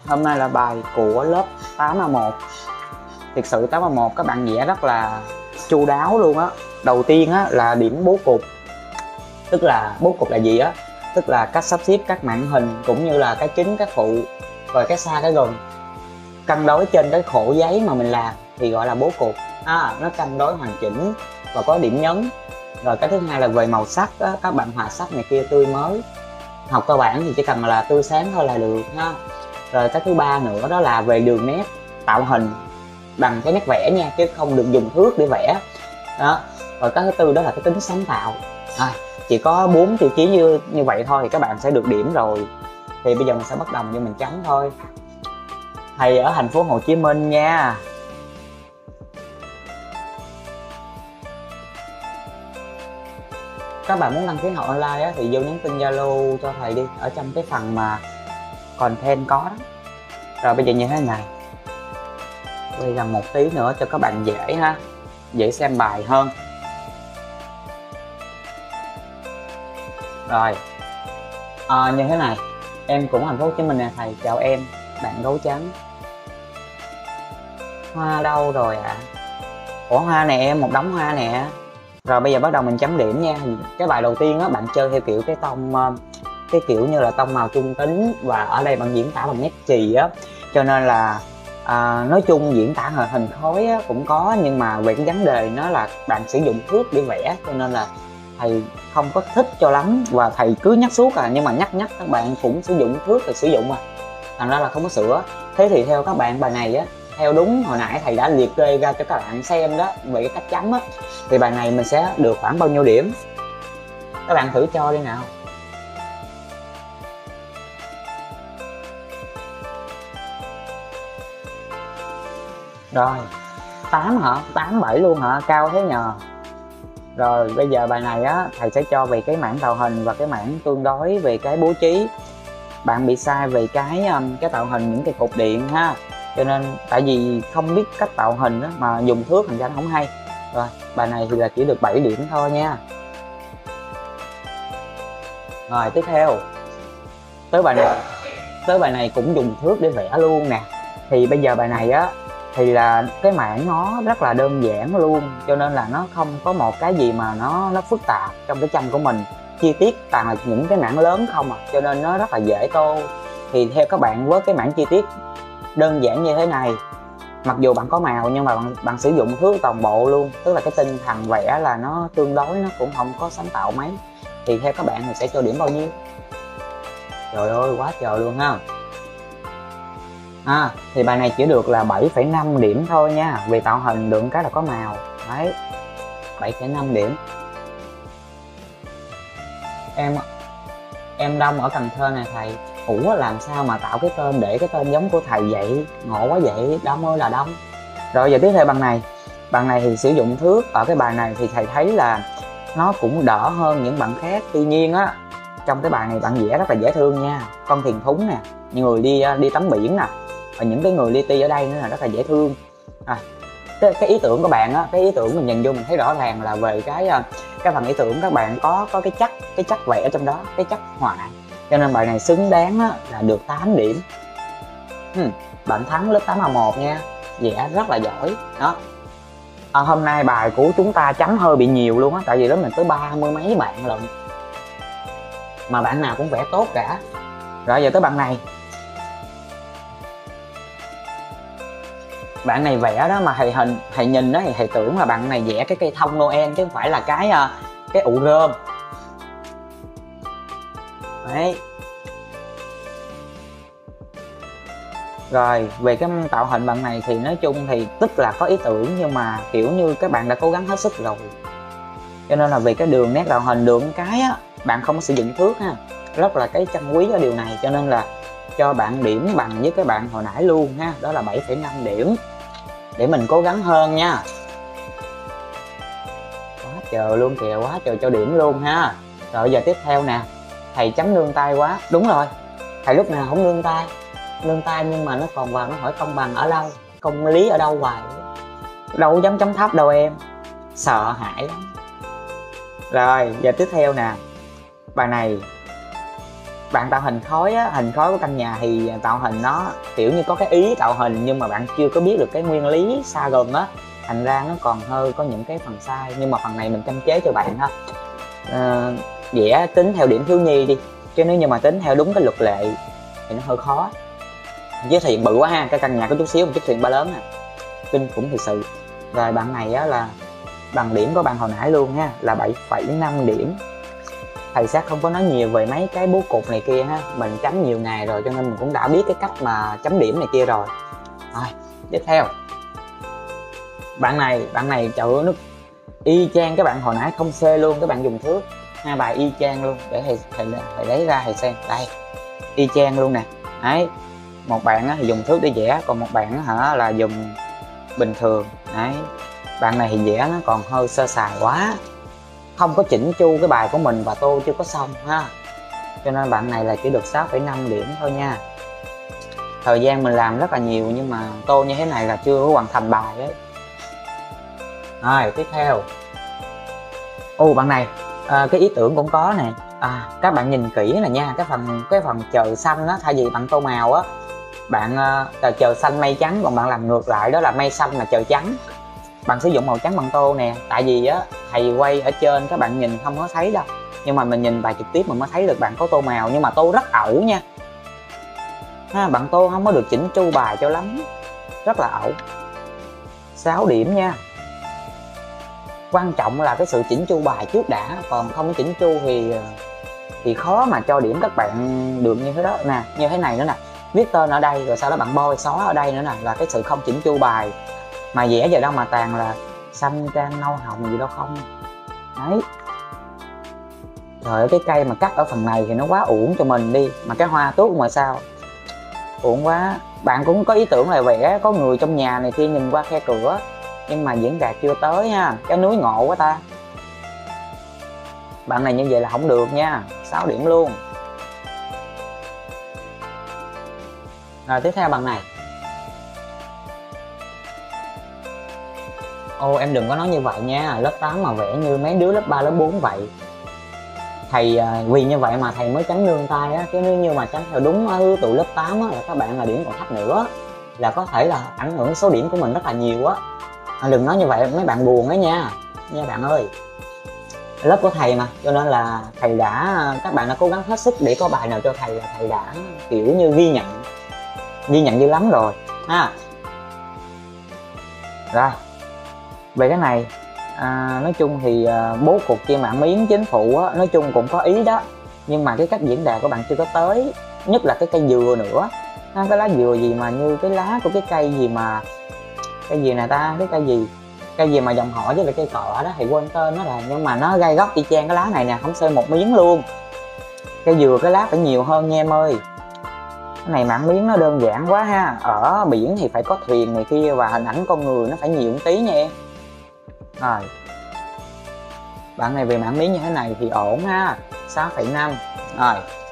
Hôm nay là bài của lớp 8A1. Thực sự 8A1 các bạn vẽ rất là chu đáo luôn á. Đầu tiên á là điểm bố cục. Tức là bố cục là gì á? Tức là cách sắp xếp các mảng hình cũng như là cái chính cái phụ, rồi cái xa cái gần, cân đối trên cái khổ giấy mà mình làm thì gọi là bố cục. Nó cân đối hoàn chỉnh và có điểm nhấn. Rồi cái thứ hai là về màu sắc á, các bạn hòa sắc này kia tươi mới. Học cơ bản thì chỉ cần là tươi sáng thôi là được ha. Rồi cái thứ ba nữa đó là về đường nét, tạo hình bằng cái nét vẽ nha, chứ không được dùng thước để vẽ đó. Rồi cái thứ tư đó là cái tính sáng tạo. Chỉ có 4 tiêu chí như vậy thôi thì các bạn sẽ được điểm rồi. Thì bây giờ mình sẽ bắt đầu cho mình chấm thôi. Thầy ở thành phố Hồ Chí Minh nha. Các bạn muốn đăng ký học online á, thì vô nhắn tin Zalo cho thầy đi, ở trong cái phần mà content có đó. Rồi bây giờ như thế này, quay gần một tí nữa cho các bạn dễ ha, dễ xem bài hơn. Rồi như thế này, em cũng thành phố Hồ Chí Minh nè thầy, chào em, bạn gấu trắng. Hoa đâu rồi ạ? Ủa hoa nè em, một đống hoa nè. Rồi bây giờ bắt đầu mình chấm điểm nha. Cái bài đầu tiên á, bạn chơi theo kiểu cái tông, cái kiểu như là tông màu trung tính, và ở đây bạn diễn tả bằng nét chì á, cho nên là nói chung diễn tả hình khối á, cũng có, nhưng mà về cái vấn đề nó là bạn sử dụng thước để vẽ, cho nên là thầy không có thích cho lắm, và thầy cứ nhắc suốt nhưng mà nhắc các bạn cũng sử dụng thước thì sử dụng thành ra là không có sửa. Thế thì theo các bạn bài này á, theo đúng hồi nãy thầy đã liệt kê ra cho các bạn xem đó, về cái cách chấm á, thì bài này mình sẽ được khoảng bao nhiêu điểm? Các bạn thử cho đi nào. Rồi 8 hả? 8, 7 luôn hả? Cao thế nhờ. Rồi bây giờ bài này á, thầy sẽ cho về cái mảng tạo hình và cái mảng tương đối về cái bố trí. Bạn bị sai về cái tạo hình những cái cột điện ha, cho nên tại vì không biết cách tạo hình đó, mà dùng thước thành ra nó không hay. Rồi bài này thì là chỉ được 7 điểm thôi nha. Rồi tiếp theo tới bài này cũng dùng thước để vẽ luôn nè. Thì bây giờ bài này á, thì là cái mảng nó rất là đơn giản luôn, cho nên là nó không có một cái gì mà nó phức tạp trong cái tranh của mình. Chi tiết toàn là những cái mảng lớn không cho nên nó rất là dễ tô. Thì theo các bạn, với cái mảng chi tiết đơn giản như thế này, mặc dù bạn có màu nhưng mà bạn sử dụng thước toàn bộ luôn, tức là cái tinh thần vẽ là nó tương đối, nó cũng không có sáng tạo mấy. Thì theo các bạn thì sẽ cho điểm bao nhiêu? Trời ơi quá trời luôn ha. Thì bài này chỉ được là 7,5 điểm thôi nha, vì tạo hình được cái là có màu đấy. 7,5 điểm. Em Đông ở Cần Thơ nè thầy. Ủa làm sao mà tạo cái tên để cái tên giống của thầy vậy? Ngộ quá vậy. Đông ơi là Đông. Rồi giờ tiếp theo bạn này thì sử dụng thước. Ở cái bài này thì thầy thấy là nó cũng đỡ hơn những bạn khác. Tuy nhiên á, trong cái bài này bạn vẽ rất là dễ thương nha. Con thuyền thúng nè, người đi tắm biển nè, và những cái người li ti ở đây nữa là rất là dễ thương. Cái ý tưởng của bạn á, cái ý tưởng mình nhìn vô mình thấy rõ ràng là về cái phần ý tưởng các bạn có cái chất vẽ ở trong đó, cái chất họa, cho nên bài này xứng đáng á, là được 8 điểm. Bạn thắng lớp 8A1 nha, vẽ rất là giỏi đó. Hôm nay bài của chúng ta chấm hơi bị nhiều luôn á, tại vì lớp mình tới 30 mấy bạn lận, mà bạn nào cũng vẽ tốt cả. Rồi giờ tới bạn này. Bạn này vẽ đó mà thầy nhìn đó thì thầy tưởng là bạn này vẽ cái cây thông Noel chứ không phải là cái ụ rơm đấy. Rồi về cái tạo hình bạn này thì nói chung thì tức là có ý tưởng, nhưng mà kiểu như các bạn đã cố gắng hết sức rồi, cho nên là về cái đường nét tạo hình được cái á, bạn không có sử dụng thước ha, rất là cái trân quý ở điều này, cho nên là cho bạn điểm bằng với cái bạn hồi nãy luôn ha, đó là 7,5 điểm, để mình cố gắng hơn nha. Quá trời luôn kìa, quá trời cho điểm luôn ha. Rồi giờ tiếp theo nè, thầy chấm nương tay quá. Đúng rồi, thầy lúc nào không nương tay nhưng mà nó còn vào nó hỏi công bằng ở đâu, công lý ở đâu hoài, đâu dám chấm thấp đâu em, sợ hãi lắm. Rồi giờ tiếp theo nè, bài này bạn tạo hình khối á, hình khối của căn nhà thì tạo hình nó kiểu như có cái ý tạo hình nhưng mà bạn chưa có biết được cái nguyên lý xa gần á, thành ra nó còn hơi có những cái phần sai, nhưng mà phần này mình châm chế cho bạn ha. Vẽ tính theo điểm thiếu nhi đi, chứ nếu như mà tính theo đúng cái luật lệ thì nó hơi khó. Với thiện bự quá ha, cái căn nhà có chút xíu, một chiếc thuyền ba lớn nè, kinh khủng thực sự. Rồi bạn này á là bằng điểm của bạn hồi nãy luôn ha, là 7,5 điểm. Thầy sẽ không có nói nhiều về mấy cái bố cục này kia ha, mình chấm nhiều ngày rồi cho nên mình cũng đã biết cái cách mà chấm điểm này kia rồi. Rồi tiếp theo bạn này trời ơi, nó y chang các bạn hồi nãy không C luôn, các bạn dùng thước hai bài y chang luôn, để thầy lấy ra thầy xem đây, y chang luôn nè. Đấy, một bạn thì dùng thước để vẽ, còn một bạn là dùng bình thường. Đấy, bạn này thì vẽ nó còn hơi sơ sài quá, không có chỉnh chu cái bài của mình và tô chưa có xong ha, cho nên bạn này là chỉ được 6,5 điểm thôi nha. Thời gian mình làm rất là nhiều nhưng mà tô như thế này là chưa có hoàn thành bài đấy. Rồi tiếp theo, bạn này cái ý tưởng cũng có nè. Các bạn nhìn kỹ nè nha, cái phần trời xanh á, thay vì bạn tô màu á, bạn trời xanh mây trắng, còn bạn làm ngược lại đó là mây xanh là trời trắng, bạn sử dụng màu trắng bằng tô nè. Tại vì á thầy quay ở trên các bạn nhìn không có thấy đâu, nhưng mà mình nhìn bài trực tiếp mình mới thấy được bạn có tô màu, nhưng mà tô rất ẩu nha ha, bạn tô không có được chỉnh chu bài cho lắm, rất là ẩu. 6 điểm nha. Quan trọng là cái sự chỉnh chu bài trước đã, còn không chỉnh chu thì khó mà cho điểm các bạn được như thế đó nè. Như thế này nữa nè, viết tên ở đây rồi sau đó bạn bôi xóa ở đây nữa nè, là cái sự không chỉnh chu bài. Mà vẽ giờ đâu mà toàn là xanh cam nâu hồng gì đâu không. Đấy, rồi cái cây mà cắt ở phần này thì nó quá uổng cho mình đi, mà cái hoa tuốt ngoài sao uổng quá. Bạn cũng có ý tưởng là vẽ có người trong nhà này kia nhìn qua khe cửa, nhưng mà diễn đạt chưa tới ha, cái núi ngộ quá ta. Bạn này như vậy là không được nha, 6 điểm luôn. Rồi tiếp theo bạn này. Em đừng có nói như vậy nha, lớp 8 mà vẽ như mấy đứa lớp 3, lớp 4 vậy. Thầy vì như vậy mà thầy mới chấm nương tay á, chứ nếu như mà chấm theo đúng thứ tụi lớp 8 á, là các bạn là điểm còn thấp nữa, là có thể là ảnh hưởng số điểm của mình rất là nhiều á. Đừng nói như vậy mấy bạn buồn đấy nha bạn ơi. Lớp của thầy mà, cho nên là các bạn đã cố gắng hết sức để có bài nào cho thầy là thầy đã kiểu như ghi nhận dữ lắm rồi ha. Rồi về cái này nói chung thì bố cục trên mạng miếng chính phủ á, nói chung cũng có ý đó, nhưng mà cái cách diễn đạt của bạn chưa có tới, nhất là cái cây dừa nữa. Cái lá dừa gì mà như cái lá của cái cây gì mà cây gì nè ta, cái cây gì mà dòng họ với lại cây cọ đó, thầy quên tên nó rồi, nhưng mà nó gai góc y chang cái lá này nè, không xơi một miếng luôn. Cây dừa cái lá phải nhiều hơn nha em ơi. Cái này mảng miếng nó đơn giản quá ha, ở biển thì phải có thuyền này kia và hình ảnh con người nó phải nhiều một tí nha em. Rồi bạn này về mảng miếng như thế này thì ổn ha, 6,5. Rồi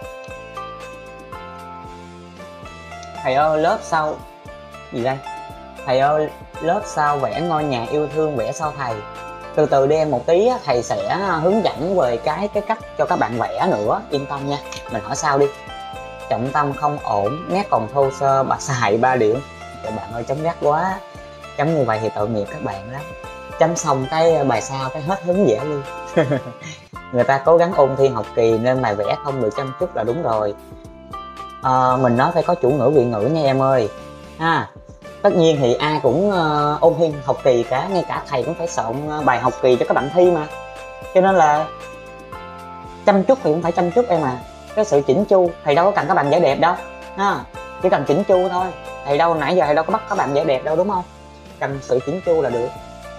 thầy ơi lớp sau gì đây, thầy ơi lớp sau vẽ ngôi nhà yêu thương vẽ sau thầy. Từ từ đi em, một tí thầy sẽ hướng dẫn về cái cách cho các bạn vẽ nữa, yên tâm nha. Mình hỏi sao đi. Trọng tâm không ổn, nét còn thô sơ, bà xài 3 điểm. Trời bạn ơi chấm gắt quá, chấm như vậy thì tội nghiệp các bạn lắm. Chấm xong cái bài sau cái hết hứng vẽ luôn. Người ta cố gắng ôn thi học kỳ nên bài vẽ không được chăm chút là đúng rồi. Mình nói phải có chủ ngữ vị ngữ nha em ơi ha. Tất nhiên thì ai cũng ôn thi học kỳ cả, ngay cả thầy cũng phải soạn bài học kỳ cho các bạn thi mà, cho nên là chăm chút thì cũng phải chăm chút em à. Cái sự chỉnh chu thầy đâu có cần các bạn vẽ đẹp đâu ha, chỉ cần chỉnh chu thôi. Thầy đâu nãy giờ thầy đâu có bắt các bạn vẽ đẹp đâu đúng không, cần sự chỉnh chu là được.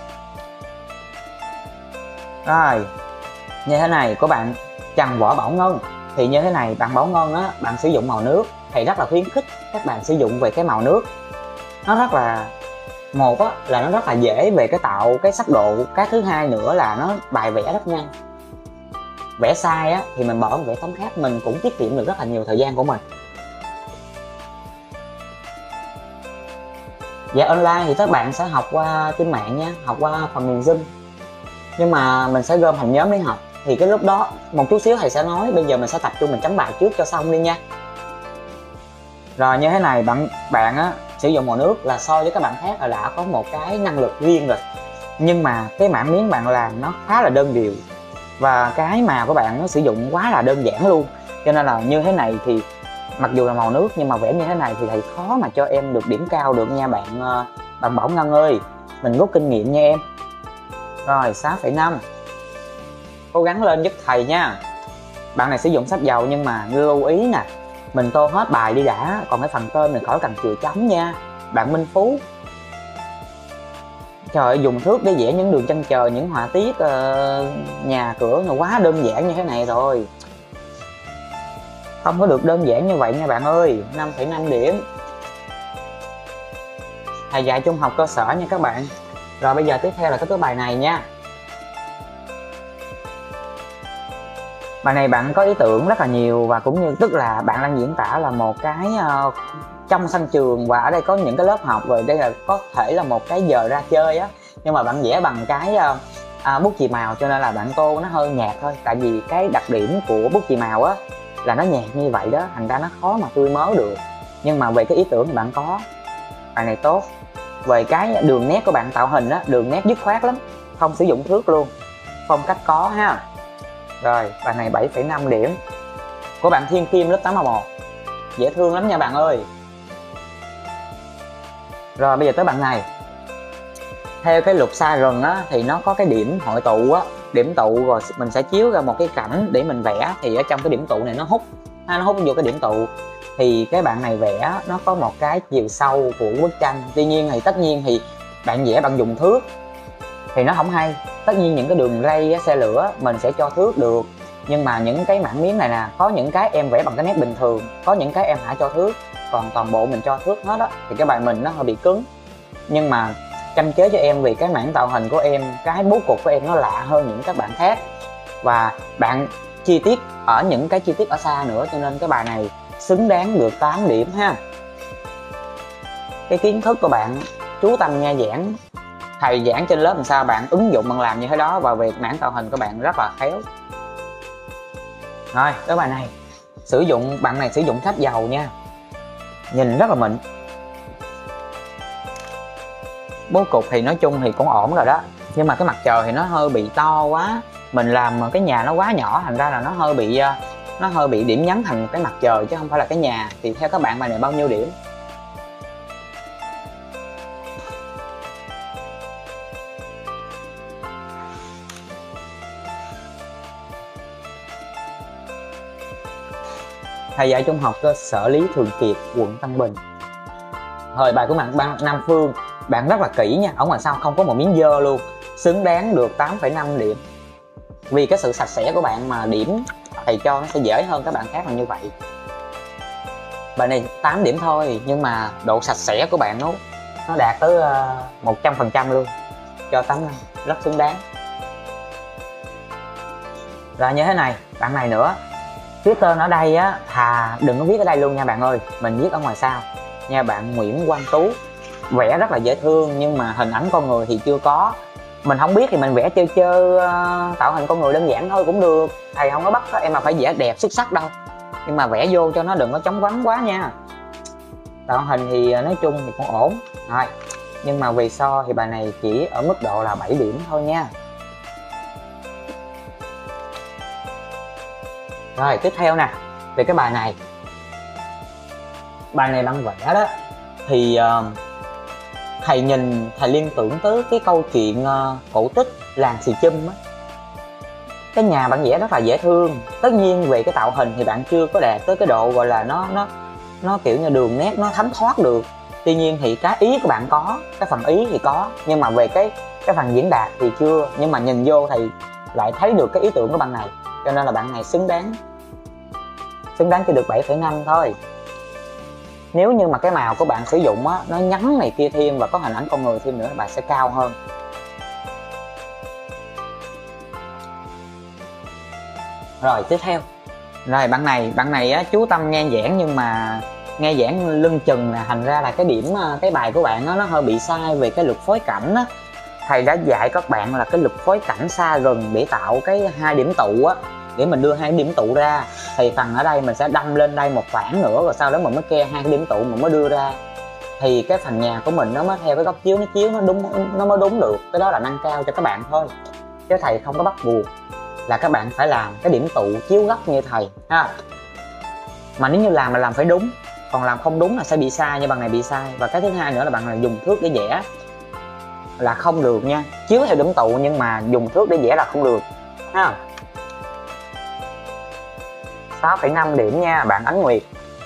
Rồi như thế này của bạn Trần Võ Bảo Ngân thì như thế này, bạn Bảo Ngân á, bạn sử dụng màu nước, thầy rất là khuyến khích các bạn sử dụng về cái màu nước. Nó rất là, một á là nó rất là dễ về cái tạo cái sắc độ, cái thứ hai nữa là nó bài vẽ rất nhanh. Vẽ sai á thì mình bỏ vẽ tấm khác, mình cũng tiết kiệm được rất là nhiều thời gian của mình. Vẽ online thì các bạn sẽ học qua trên mạng nha, học qua phần mềm Zoom, nhưng mà mình sẽ gom thành nhóm để học. thì cái lúc đó một chút xíu thầy sẽ nói. Bây giờ mình sẽ tập trung mình chấm bài trước cho xong đi nha. Rồi như thế này bạn á sử dụng màu nước là so với các bạn khác là đã có một cái năng lực riêng rồi, nhưng mà cái mảng miếng bạn làm nó khá là đơn điệu và cái màu của bạn nó sử dụng quá là đơn giản luôn, cho nên là như thế này thì mặc dù là màu nước nhưng mà vẽ như thế này thì thầy khó mà cho em được điểm cao được nha bạn Bảo Ngân ơi, mình rút kinh nghiệm nha em. Rồi 6,5, cố gắng lên giúp thầy nha. Bạn này sử dụng sách dầu nhưng mà lưu ý nè, mình tô hết bài đi đã, còn cái phần tên mình khỏi cần chừa chấm nha. Bạn Minh Phú, trời ơi, dùng thước để vẽ những đường chân trời, những họa tiết nhà cửa nó quá đơn giản như thế này rồi, không có được đơn giản như vậy nha bạn ơi. 5,5 điểm. Thầy dạy trung học cơ sở nha các bạn. Rồi bây giờ tiếp theo là cái bài này nha. Bài này bạn có ý tưởng rất là nhiều và cũng như tức là bạn đang diễn tả là một cái trong sân trường và ở đây có những cái lớp học, rồi đây là có thể là một cái giờ ra chơi á, nhưng mà bạn vẽ bằng cái bút chì màu cho nên là bạn tô nó hơi nhạt thôi, tại vì cái đặc điểm của bút chì màu á là nó nhạt như vậy đó, thành ra nó khó mà tươi mới được. Nhưng mà về cái ý tưởng thì bạn có, bài này tốt. Về cái đường nét của bạn tạo hình á, đường nét dứt khoát lắm, không sử dụng thước luôn, phong cách có ha. Rồi bài này 7,5 điểm. Của bạn Thiên Kim lớp 8A1, dễ thương lắm nha bạn ơi. Rồi bây giờ tới bạn này. Theo cái luật xa rừng á thì nó có cái điểm hội tụ á, điểm tụ rồi mình sẽ chiếu ra một cái cảnh để mình vẽ, thì ở trong cái điểm tụ này nó hút vô cái điểm tụ, thì cái bạn này vẽ nó có một cái chiều sâu của bức tranh. Tuy nhiên thì tất nhiên thì bạn vẽ bằng dùng thước thì nó không hay, tất nhiên những cái đường ray xe lửa mình sẽ cho thước được, nhưng mà những cái mảng miếng này nè, có những cái em vẽ bằng cái nét bình thường, có những cái em hãy cho thước, còn toàn bộ mình cho thước hết á thì cái bài mình nó hơi bị cứng. Nhưng mà chăm chế cho em vì cái mảng tạo hình của em, cái bố cục của em nó lạ hơn những các bạn khác, và bạn chi tiết ở những cái chi tiết ở xa nữa, cho nên cái bài này xứng đáng được 8 điểm ha. Cái kiến thức của bạn chú tâm nghe giảng, thầy giảng trên lớp làm sao bạn ứng dụng bạn làm như thế đó, và việc mảng tạo hình của bạn rất là khéo. Rồi cái bài này bạn này sử dụng sách dầu nha, nhìn rất là mịn. Bố cục thì nói chung thì cũng ổn rồi đó, nhưng mà cái mặt trời thì nó hơi bị to quá, mình làm cái nhà nó quá nhỏ, thành ra là nó hơi bị điểm nhấn thành cái mặt trời chứ không phải là cái nhà. Thì theo các bạn bài này bao nhiêu điểm? Thầy dạy trung học cơ sở Lý Thường Kiệt, quận Tân Bình. Thời bài của bạn Nam Phương, bạn rất là kỹ nha, ở ngoài sau không có một miếng dơ luôn, xứng đáng được 8,5 điểm. Vì cái sự sạch sẽ của bạn mà điểm thầy cho nó sẽ dễ hơn các bạn khác là như vậy. Bài này 8 điểm thôi, nhưng mà độ sạch sẽ của bạn nó đạt tới 100% luôn, cho 8,5 rất xứng đáng. Rồi như thế này, bạn này nữa, viết tên ở đây á thà đừng có viết ở đây luôn nha bạn ơi, mình viết ở ngoài sau nha. Bạn Nguyễn Quang Tú vẽ rất là dễ thương, nhưng mà hình ảnh con người thì chưa có. Mình không biết thì mình vẽ chơi tạo hình con người đơn giản thôi cũng được, thầy không có bắt em mà phải vẽ đẹp xuất sắc đâu, nhưng mà vẽ vô cho nó đừng có chóng vánh quá nha. Tạo hình thì nói chung thì cũng ổn rồi, nhưng mà vì so thì bài này chỉ ở mức độ là 7 điểm thôi nha. Rồi tiếp theo nè, về cái bài này bạn vẽ đó thì thầy nhìn thầy liên tưởng tới cái câu chuyện cổ tích làng xì chum á. Cái nhà bạn vẽ rất là dễ thương, tất nhiên về cái tạo hình thì bạn chưa có đạt tới cái độ gọi là nó kiểu như đường nét nó thấm thoát được. Tuy nhiên thì cái ý của bạn có, cái phần ý thì có, nhưng mà về cái phần diễn đạt thì chưa. Nhưng mà nhìn vô thì lại thấy được cái ý tưởng của bạn này, cho nên là bạn này xứng đáng chỉ được 7,5 thôi. Nếu như mà cái màu của bạn sử dụng á, nó nhắn này kia thêm và có hình ảnh con người thêm nữa, bạn sẽ cao hơn. Rồi tiếp theo, rồi bạn này á, chú tâm nghe giảng, nhưng mà nghe giảng lưng chừng là thành ra là cái bài của bạn á, nó hơi bị sai về cái luật phối cảnh á. thầy đã dạy các bạn là cái lực phối cảnh xa gần để tạo cái hai điểm tụ á, để mình đưa hai điểm tụ ra. Thì phần ở đây mình sẽ đâm lên đây một khoảng nữa, rồi sau đó mình mới kê hai cái điểm tụ mình mới đưa ra, thì cái phần nhà của mình nó mới theo cái góc chiếu, nó chiếu nó đúng, nó mới đúng được. Cái đó là nâng cao cho các bạn thôi, chứ thầy không có bắt buộc là các bạn phải làm cái điểm tụ chiếu góc như thầy ha. Mà nếu như làm là làm phải đúng, còn làm không đúng là sẽ bị sai, như bằng này bị sai. Và cái thứ hai nữa là bạn là dùng thước để vẽ là không được nha, chiếu theo điểm tụ nhưng mà dùng thước để vẽ là không được ha. 6,5 điểm nha bạn Ánh Nguyệt.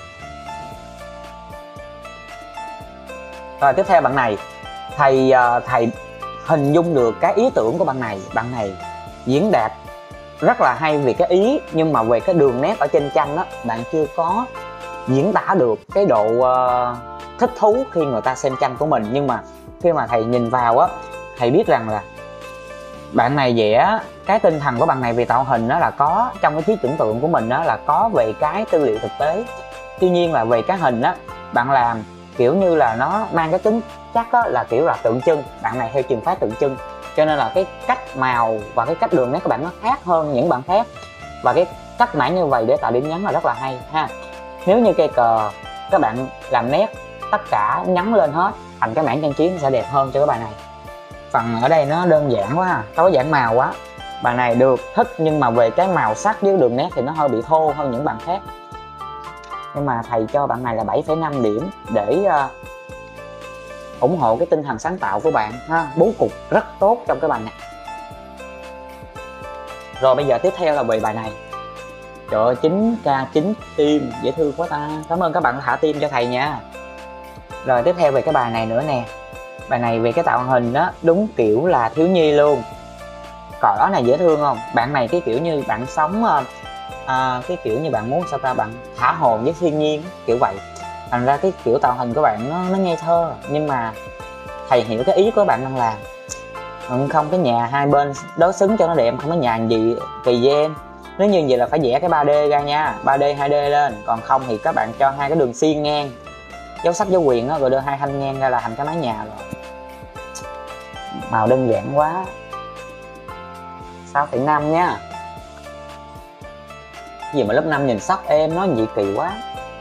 Rồi tiếp theo bạn này, thầy hình dung được cái ý tưởng của bạn này diễn đạt rất là hay về cái ý, nhưng mà về cái đường nét ở trên tranh đó bạn chưa có diễn tả được cái độ thích thú khi người ta xem tranh của mình. Nhưng mà khi mà thầy nhìn vào á, thầy biết rằng là bạn này vẽ cái tinh thần của bạn này về tạo hình đó là có trong cái trí tưởng tượng của mình, đó là có về cái tư liệu thực tế. Tuy nhiên là về cái hình á, bạn làm kiểu như là nó mang cái tính chắc á, là kiểu là tượng trưng. Bạn này theo trường phái tượng trưng, cho nên là cái cách màu và cái cách đường nét của bạn nó khác hơn những bạn khác, và cái cách mảng như vậy để tạo điểm nhấn là rất là hay ha. Nếu như cây cờ các bạn làm nét tất cả nhấn lên hết thành cái mảng trang trí, nó sẽ đẹp hơn cho cái bài này. Phần ở đây nó đơn giản quá ha, tối giản màu quá. Bài này được thích, nhưng mà về cái màu sắc với đường nét thì nó hơi bị thô hơn những bạn khác. Nhưng mà thầy cho bạn này là 7,5 điểm để ủng hộ cái tinh thần sáng tạo của bạn ha. Bố cục rất tốt trong cái bài này. Rồi bây giờ tiếp theo là về bài này. Trời ơi, 9k9 tim dễ thương quá ta. Cảm ơn các bạn đã thả tim cho thầy nha. Rồi tiếp theo về cái bài này nữa nè. Bài này về cái tạo hình đó đúng kiểu là thiếu nhi luôn. Cỏ này dễ thương không? Bạn này cái kiểu như bạn sống cái kiểu như bạn muốn sao ta, bạn thả hồn với thiên nhiên kiểu vậy. Thành ra cái kiểu tạo hình của bạn nó ngây thơ, nhưng mà thầy hiểu cái ý của bạn đang làm. Không cái nhà hai bên đối xứng cho nó đẹp, không có nhà gì kỳ với em. Nếu như vậy là phải vẽ cái 3D ra nha, 3D 2D lên. Còn không thì các bạn cho hai cái đường xiên ngang, dấu sắc dấu quyền đó, rồi đưa hai thanh ngang ra là thành cái mái nhà rồi. Màu đơn giản quá. 6,5 nhá. Gì mà lớp 5 nhìn sốc em, nói gì kỳ quá.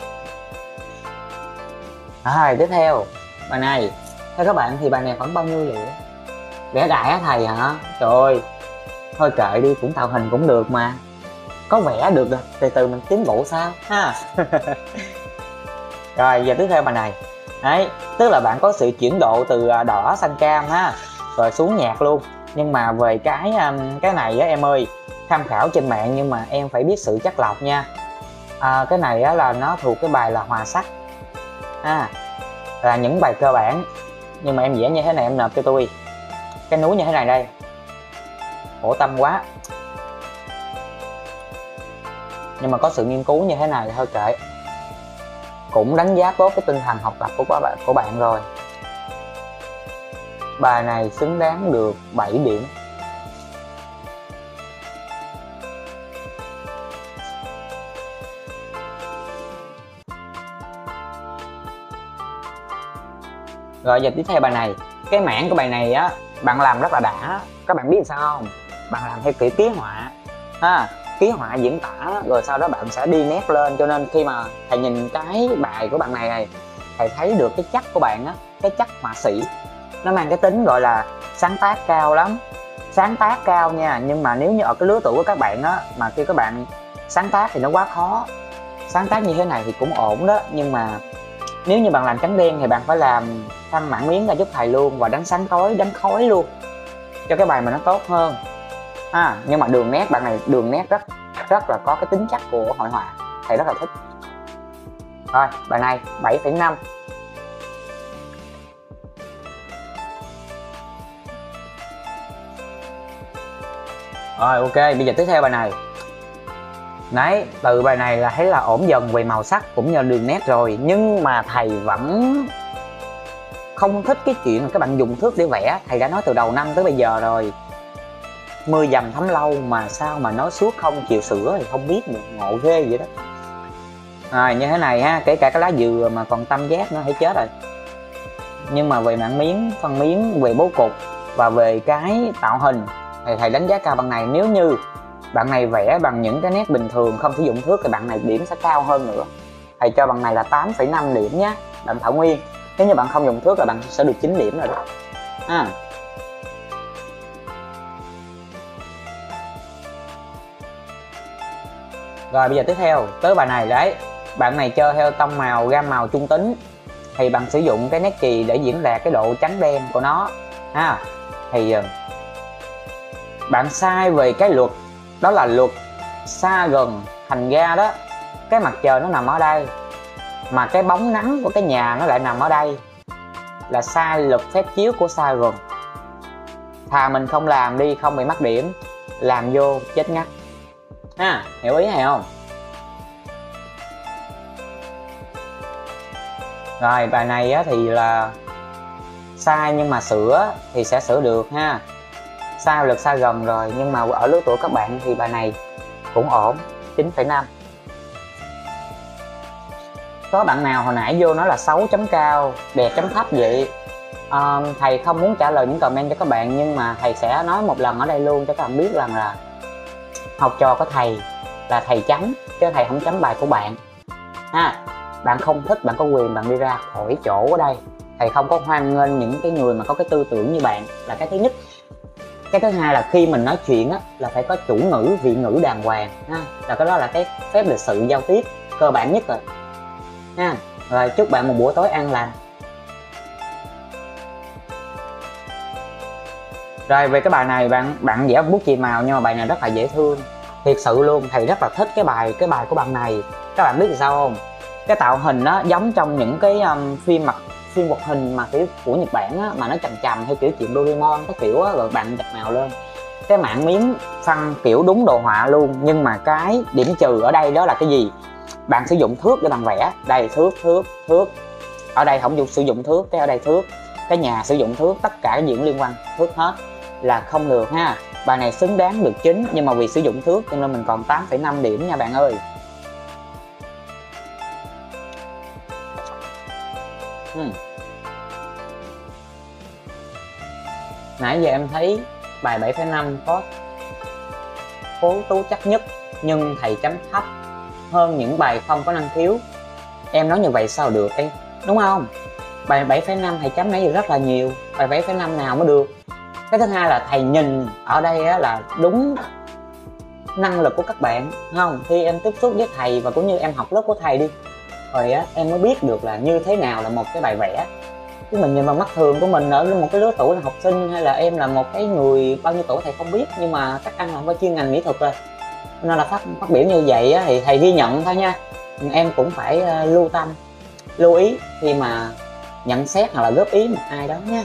Rồi tiếp theo bài này, theo các bạn thì bài này khoảng bao nhiêu liệu? Vẽ đại á thầy hả? Trời ơi, thôi kệ đi, cũng tạo hình cũng được mà, có vẽ được rồi, từ từ mình tiến bộ sao ha. Rồi giờ tiếp theo bài này đấy, tức là bạn có sự chuyển độ từ đỏ sang cam ha, rồi xuống nhạt luôn. Nhưng mà về cái này á em ơi, tham khảo trên mạng nhưng mà em phải biết sự chắc lọc nha. Cái này á là nó thuộc cái bài là hòa sắc là những bài cơ bản. Nhưng mà em vẽ như thế này em nộp cho tôi cái núi như thế này đây, khổ tâm quá. Nhưng mà có sự nghiên cứu như thế này thì thôi kệ, cũng đánh giá tốt cái tinh thần học tập của bạn rồi. Bài này xứng đáng được 7 điểm. Rồi giờ tiếp theo bài này, cái mảng của bài này á bạn làm rất là đã. Các bạn biết sao không? Bạn làm theo kiểu ký họa ha, ký họa diễn tả, rồi sau đó bạn sẽ đi nét lên. Cho nên khi mà thầy nhìn cái bài của bạn này thầy thấy được cái chất của bạn á, cái chất họa sĩ. Nó mang cái tính gọi là sáng tác cao lắm, sáng tác cao nha. Nhưng mà nếu như ở cái lứa tuổi của các bạn á, mà khi các bạn sáng tác thì nó quá khó. Sáng tác như thế này thì cũng ổn đó, nhưng mà nếu như bạn làm trắng đen thì bạn phải làm thăng mảng miếng ra giúp thầy luôn, và đánh sáng tối, đánh khói luôn cho cái bài mà nó tốt hơn nhưng mà đường nét bạn này, đường nét rất là có cái tính chất của hội họa, thầy rất là thích. Rồi bài này 7,5. Rồi ok, bây giờ tiếp theo bài này. Đấy, từ bài này là thấy là ổn dần về màu sắc cũng như đường nét rồi. Nhưng mà thầy vẫn không thích cái chuyện là các bạn dùng thước để vẽ. Thầy đã nói từ đầu năm tới bây giờ rồi, mưa dầm thấm lâu mà sao mà nói suốt không chịu sửa thì không biết được, ngộ ghê vậy đó. Rồi như thế này ha, kể cả cái lá dừa mà còn tam giác nó thấy chết rồi. Nhưng mà về mảng miếng, phân miếng, về bố cục Và về cái tạo hình thì thầy đánh giá cao bạn này. Nếu như bạn này vẽ bằng những cái nét bình thường không sử dụng thước thì bạn này điểm sẽ cao hơn nữa. Thầy cho bạn này là 8,5 điểm nhé, bạn Thảo Nguyên. Nếu như bạn không dùng thước là bạn sẽ được 9 điểm rồi đó. Rồi bây giờ tiếp theo tới bài này đấy. Bạn này chơi theo tông màu gam màu trung tính, thì bạn sử dụng cái nét chì để diễn đạt cái độ trắng đen của nó thì bạn sai về cái luật, đó là luật xa gần. Thành ra đó, cái mặt trời nó nằm ở đây mà cái bóng nắng của cái nhà nó lại nằm ở đây, là sai luật phép chiếu của xa gần. Thà mình không làm đi, không bị mắc điểm, làm vô chết ngắt. Hiểu ý này không? Rồi bài này á, thì là sai nhưng mà sửa thì sẽ sửa được ha. Sai luật xa gần rồi, nhưng mà ở lứa tuổi các bạn thì bài này cũng ổn, 9,5. Có bạn nào hồi nãy vô nói là 6 chấm cao, đẹp chấm thấp vậy? Thầy không muốn trả lời những comment cho các bạn, nhưng mà thầy sẽ nói một lần ở đây luôn cho các bạn biết rằng là học trò của thầy là thầy chấm, chứ thầy không chấm bài của bạn Bạn không thích, bạn có quyền bạn đi ra khỏi chỗ ở đây. Thầy không có hoan nghênh những cái người mà có cái tư tưởng như bạn, là cái thứ nhất. Cái thứ hai là khi mình nói chuyện á, là phải có chủ ngữ, vị ngữ đàng hoàng là cái đó là cái phép lịch sự giao tiếp cơ bản nhất rồi Rồi chúc bạn một buổi tối an lành. Rồi về cái bài này bạn vẽ bút chì màu, nhưng mà bài này rất là dễ thương, thiệt sự luôn. Thầy rất là thích cái bài của bạn này. Các bạn biết vì sao không? Cái tạo hình nó giống trong những cái phim hoạt hình mà kiểu của Nhật Bản á, mà nó chầm chầm theo kiểu chuyện Doraemon cái kiểu á, rồi bạn đặt màu lên cái mảng miếng phăng kiểu đúng đồ họa luôn. Nhưng mà cái điểm trừ ở đây đó là cái gì? Bạn sử dụng thước để bạn vẽ. Đây thước. Ở đây không sử dụng thước, cái ở đây thước. Cái nhà sử dụng thước, tất cả cái gì cũng liên quan thước hết, là không được ha. Bài này xứng đáng được 9, nhưng mà vì sử dụng thước cho nên mình còn 8,5 điểm nha bạn ơi. Nãy giờ em thấy bài 7,5 có cố tú chắc nhất, nhưng thầy chấm thấp hơn những bài không có năng khiếu. Em nói như vậy sao được em, đúng không? Bài 7,5 thầy chấm nãy giờ rất là nhiều, bài 7,5 nào mới được. Cái thứ hai là thầy nhìn ở đây á, là đúng năng lực của các bạn không? Khi em tiếp xúc với thầy và cũng như em học lớp của thầy đi, rồi á, em mới biết được là như thế nào là một cái bài vẽ. Chứ mình nhìn vào mắt thường của mình ở một cái lứa tuổi là học sinh, hay là em là một cái người bao nhiêu tuổi thầy không biết, nhưng mà các anh là qua chuyên ngành mỹ thuật rồi, nên là phát biểu như vậy á, thì thầy ghi nhận thôi nha. Em cũng phải lưu ý khi mà nhận xét hoặc là góp ý một ai đó nha.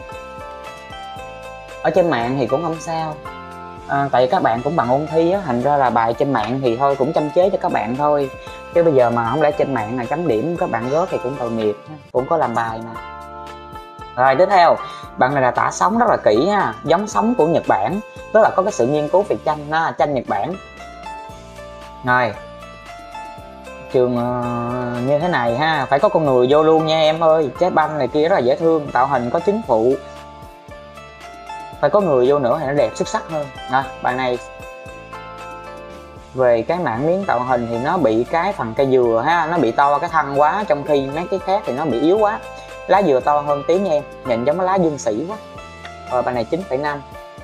Ở trên mạng thì cũng không sao, tại vì các bạn cũng bằng ôn thi á, thành ra là bài trên mạng thì thôi cũng châm chế cho các bạn thôi. Chứ bây giờ mà không lẽ trên mạng là chấm điểm các bạn rớt thì cũng tội nghiệp, cũng có làm bài mà. Rồi tiếp theo, bạn này là tả sóng rất là kỹ ha, giống sóng của Nhật Bản, tức là có cái sự nghiên cứu về tranh Nhật Bản. Rồi trường như thế này ha, phải có con người vô luôn nha em ơi. Trái banh này kia rất là dễ thương, tạo hình có chính phụ, phải có người vô nữa thì nó đẹp xuất sắc hơn. Rồi bài này về cái mảng miếng tạo hình thì nó bị cái phần cây dừa ha, nó bị to cái thân quá, trong khi mấy cái khác thì nó bị yếu quá. Lá dừa to hơn tí nha em, nhìn giống cái lá dương sĩ quá. Rồi bài này 9,5.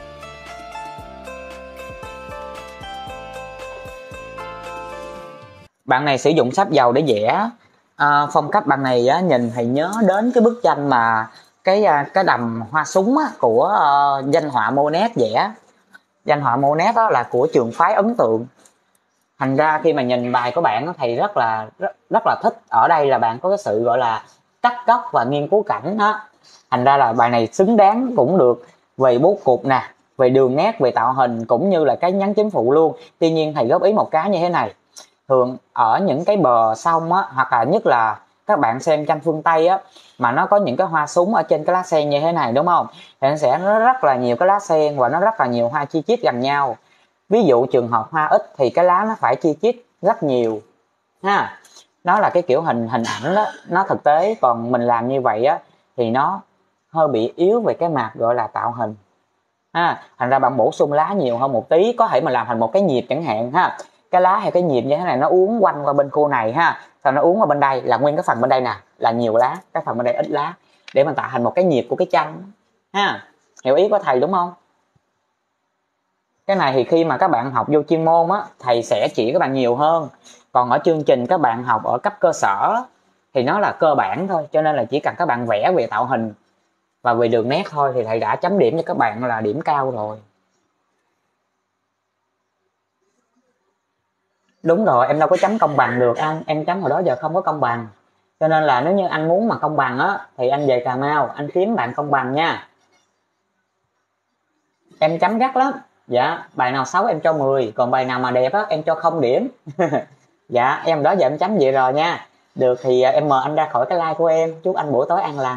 Bạn này sử dụng sáp dầu để vẽ. Phong cách bạn này á, nhìn thầy nhớ đến cái bức tranh mà cái đầm hoa súng á, của danh họa Monet vẽ. Danh họa Monet đó là của trường phái Ấn Tượng. Thành ra khi mà nhìn bài của bạn thầy rất là thích ở đây là bạn có cái sự gọi là cắt góc và nghiên cứu cảnh đó. Thành ra là bài này xứng đáng cũng được về bố cục nè, về đường nét, về tạo hình cũng như là cái nhắn chính phụ luôn. Tuy nhiên thầy góp ý một cái như thế này, thường ở những cái bờ sông á, hoặc là nhất là các bạn xem tranh phương Tây á, mà nó có những cái hoa súng ở trên cái lá sen như thế này đúng không, thì nó sẽ rất là nhiều cái lá sen và nó rất là nhiều hoa chi chít gần nhau. Ví dụ trường hợp hoa ít thì cái lá nó phải chi chít rất nhiều ha. Nó là cái kiểu hình ảnh đó, nó thực tế. Còn mình làm như vậy á thì nó hơi bị yếu về cái mặt gọi là tạo hình ha. Thành ra bạn bổ sung lá nhiều hơn một tí, có thể mà làm thành một cái nhịp chẳng hạn ha. Cái lá hay cái nhịp như thế này nó uốn quanh qua bên cô này ha, rồi nó uốn qua bên đây là nguyên cái phần bên đây nè là nhiều lá, cái phần bên đây ít lá, để mình tạo thành một cái nhịp của cái chân ha. Hiểu ý của thầy đúng không? Cái này thì khi mà các bạn học vô chuyên môn á, thầy sẽ chỉ các bạn nhiều hơn. Còn ở chương trình các bạn học ở cấp cơ sở thì nó là cơ bản thôi, cho nên là chỉ cần các bạn vẽ về tạo hình và về đường nét thôi thì thầy đã chấm điểm cho các bạn là điểm cao rồi. Đúng rồi, em đâu có chấm công bằng được anh, em chấm hồi đó giờ không có công bằng. Cho nên là nếu như anh muốn mà công bằng á thì anh về Cà Mau anh kiếm bạn công bằng nha. Em chấm gắt lắm. Dạ, bài nào xấu em cho 10, còn bài nào mà đẹp á em cho 0 điểm. Dạ, em đó giờ em chấm vậy rồi nha. Được thì em mời anh ra khỏi cái like của em, chúc anh buổi tối an lành.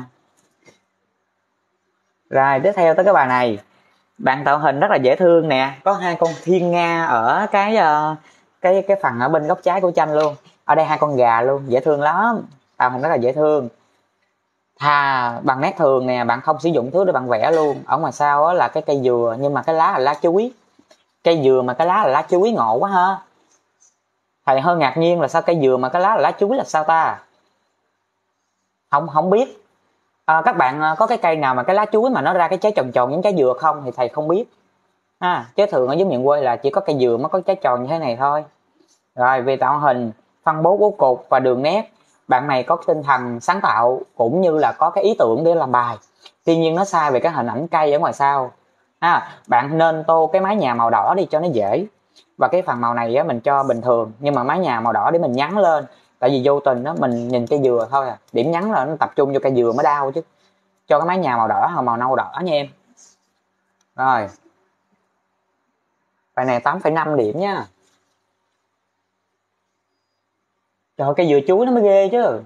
Rồi, tiếp theo tới cái bài này. Bạn tạo hình rất là dễ thương nè, có hai con thiên nga ở cái phần ở bên góc trái của tranh luôn. Ở đây hai con gà luôn, dễ thương lắm. Tạo hình rất là dễ thương. Thà bằng nét thường nè, bạn không sử dụng thứ để bạn vẽ luôn. Ở ngoài sau á là cái cây dừa nhưng mà cái lá là lá chuối. Cây dừa mà cái lá là lá chuối, ngộ quá ha. Thầy hơi ngạc nhiên là sao cây dừa mà cái lá là lá chuối là sao ta? Không không biết. Các bạn có cái cây nào mà cái lá chuối mà nó ra cái trái tròn tròn giống trái dừa không thì thầy không biết. Chứ thường ở dưới miền quê là chỉ có cây dừa mới có trái tròn như thế này thôi. Rồi về tạo hình, phân bố bố cục và đường nét, bạn này có tinh thần sáng tạo cũng như là có cái ý tưởng để làm bài. Tuy nhiên nó sai về cái hình ảnh cây ở ngoài sau. Bạn nên tô cái mái nhà màu đỏ đi cho nó dễ. Và cái phần màu này á, mình cho bình thường nhưng mà mái nhà màu đỏ để mình nhắn lên. Tại vì vô tình đó mình nhìn cây dừa thôi à, điểm nhắn là nó tập trung vô cây dừa mới đau chứ. Cho cái mái nhà màu đỏ hoặc màu nâu đỏ nha em. Rồi. Bài này 8,5 điểm nha. Trời ơi, cây dừa chuối nó mới ghê chứ.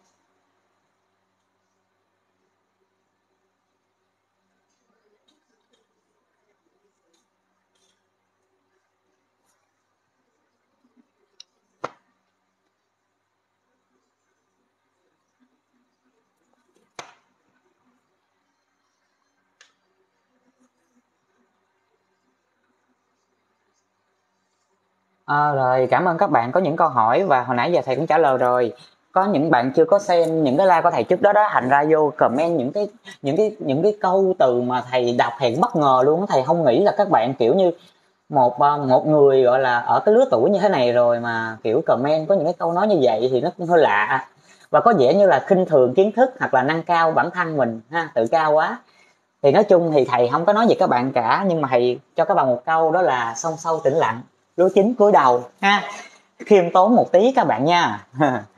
Rồi cảm ơn các bạn có những câu hỏi và hồi nãy giờ thầy cũng trả lời rồi. Có những bạn chưa có xem những cái like của thầy trước đó đó, thành ra vô comment những cái câu từ mà thầy đọc thầy bất ngờ luôn. Thầy không nghĩ là các bạn kiểu như một người gọi là ở cái lứa tuổi như thế này rồi mà kiểu comment có những cái câu nói như vậy thì nó cũng hơi lạ, và có vẻ như là khinh thường kiến thức hoặc là nâng cao bản thân mình ha, tự cao quá. Thì nói chung thì thầy không có nói gì các bạn cả, nhưng mà thầy cho các bạn một câu đó là song sâu tĩnh lặng, lúa chín cúi đầu ha, khiêm tốn một tí các bạn nha.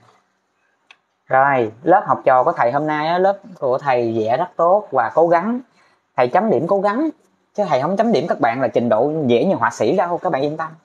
Rồi lớp học trò của thầy hôm nay á, lớp của thầy vẽ rất tốt và cố gắng, thầy chấm điểm cố gắng chứ thầy không chấm điểm các bạn là trình độ vẽ như họa sĩ đâu, các bạn yên tâm.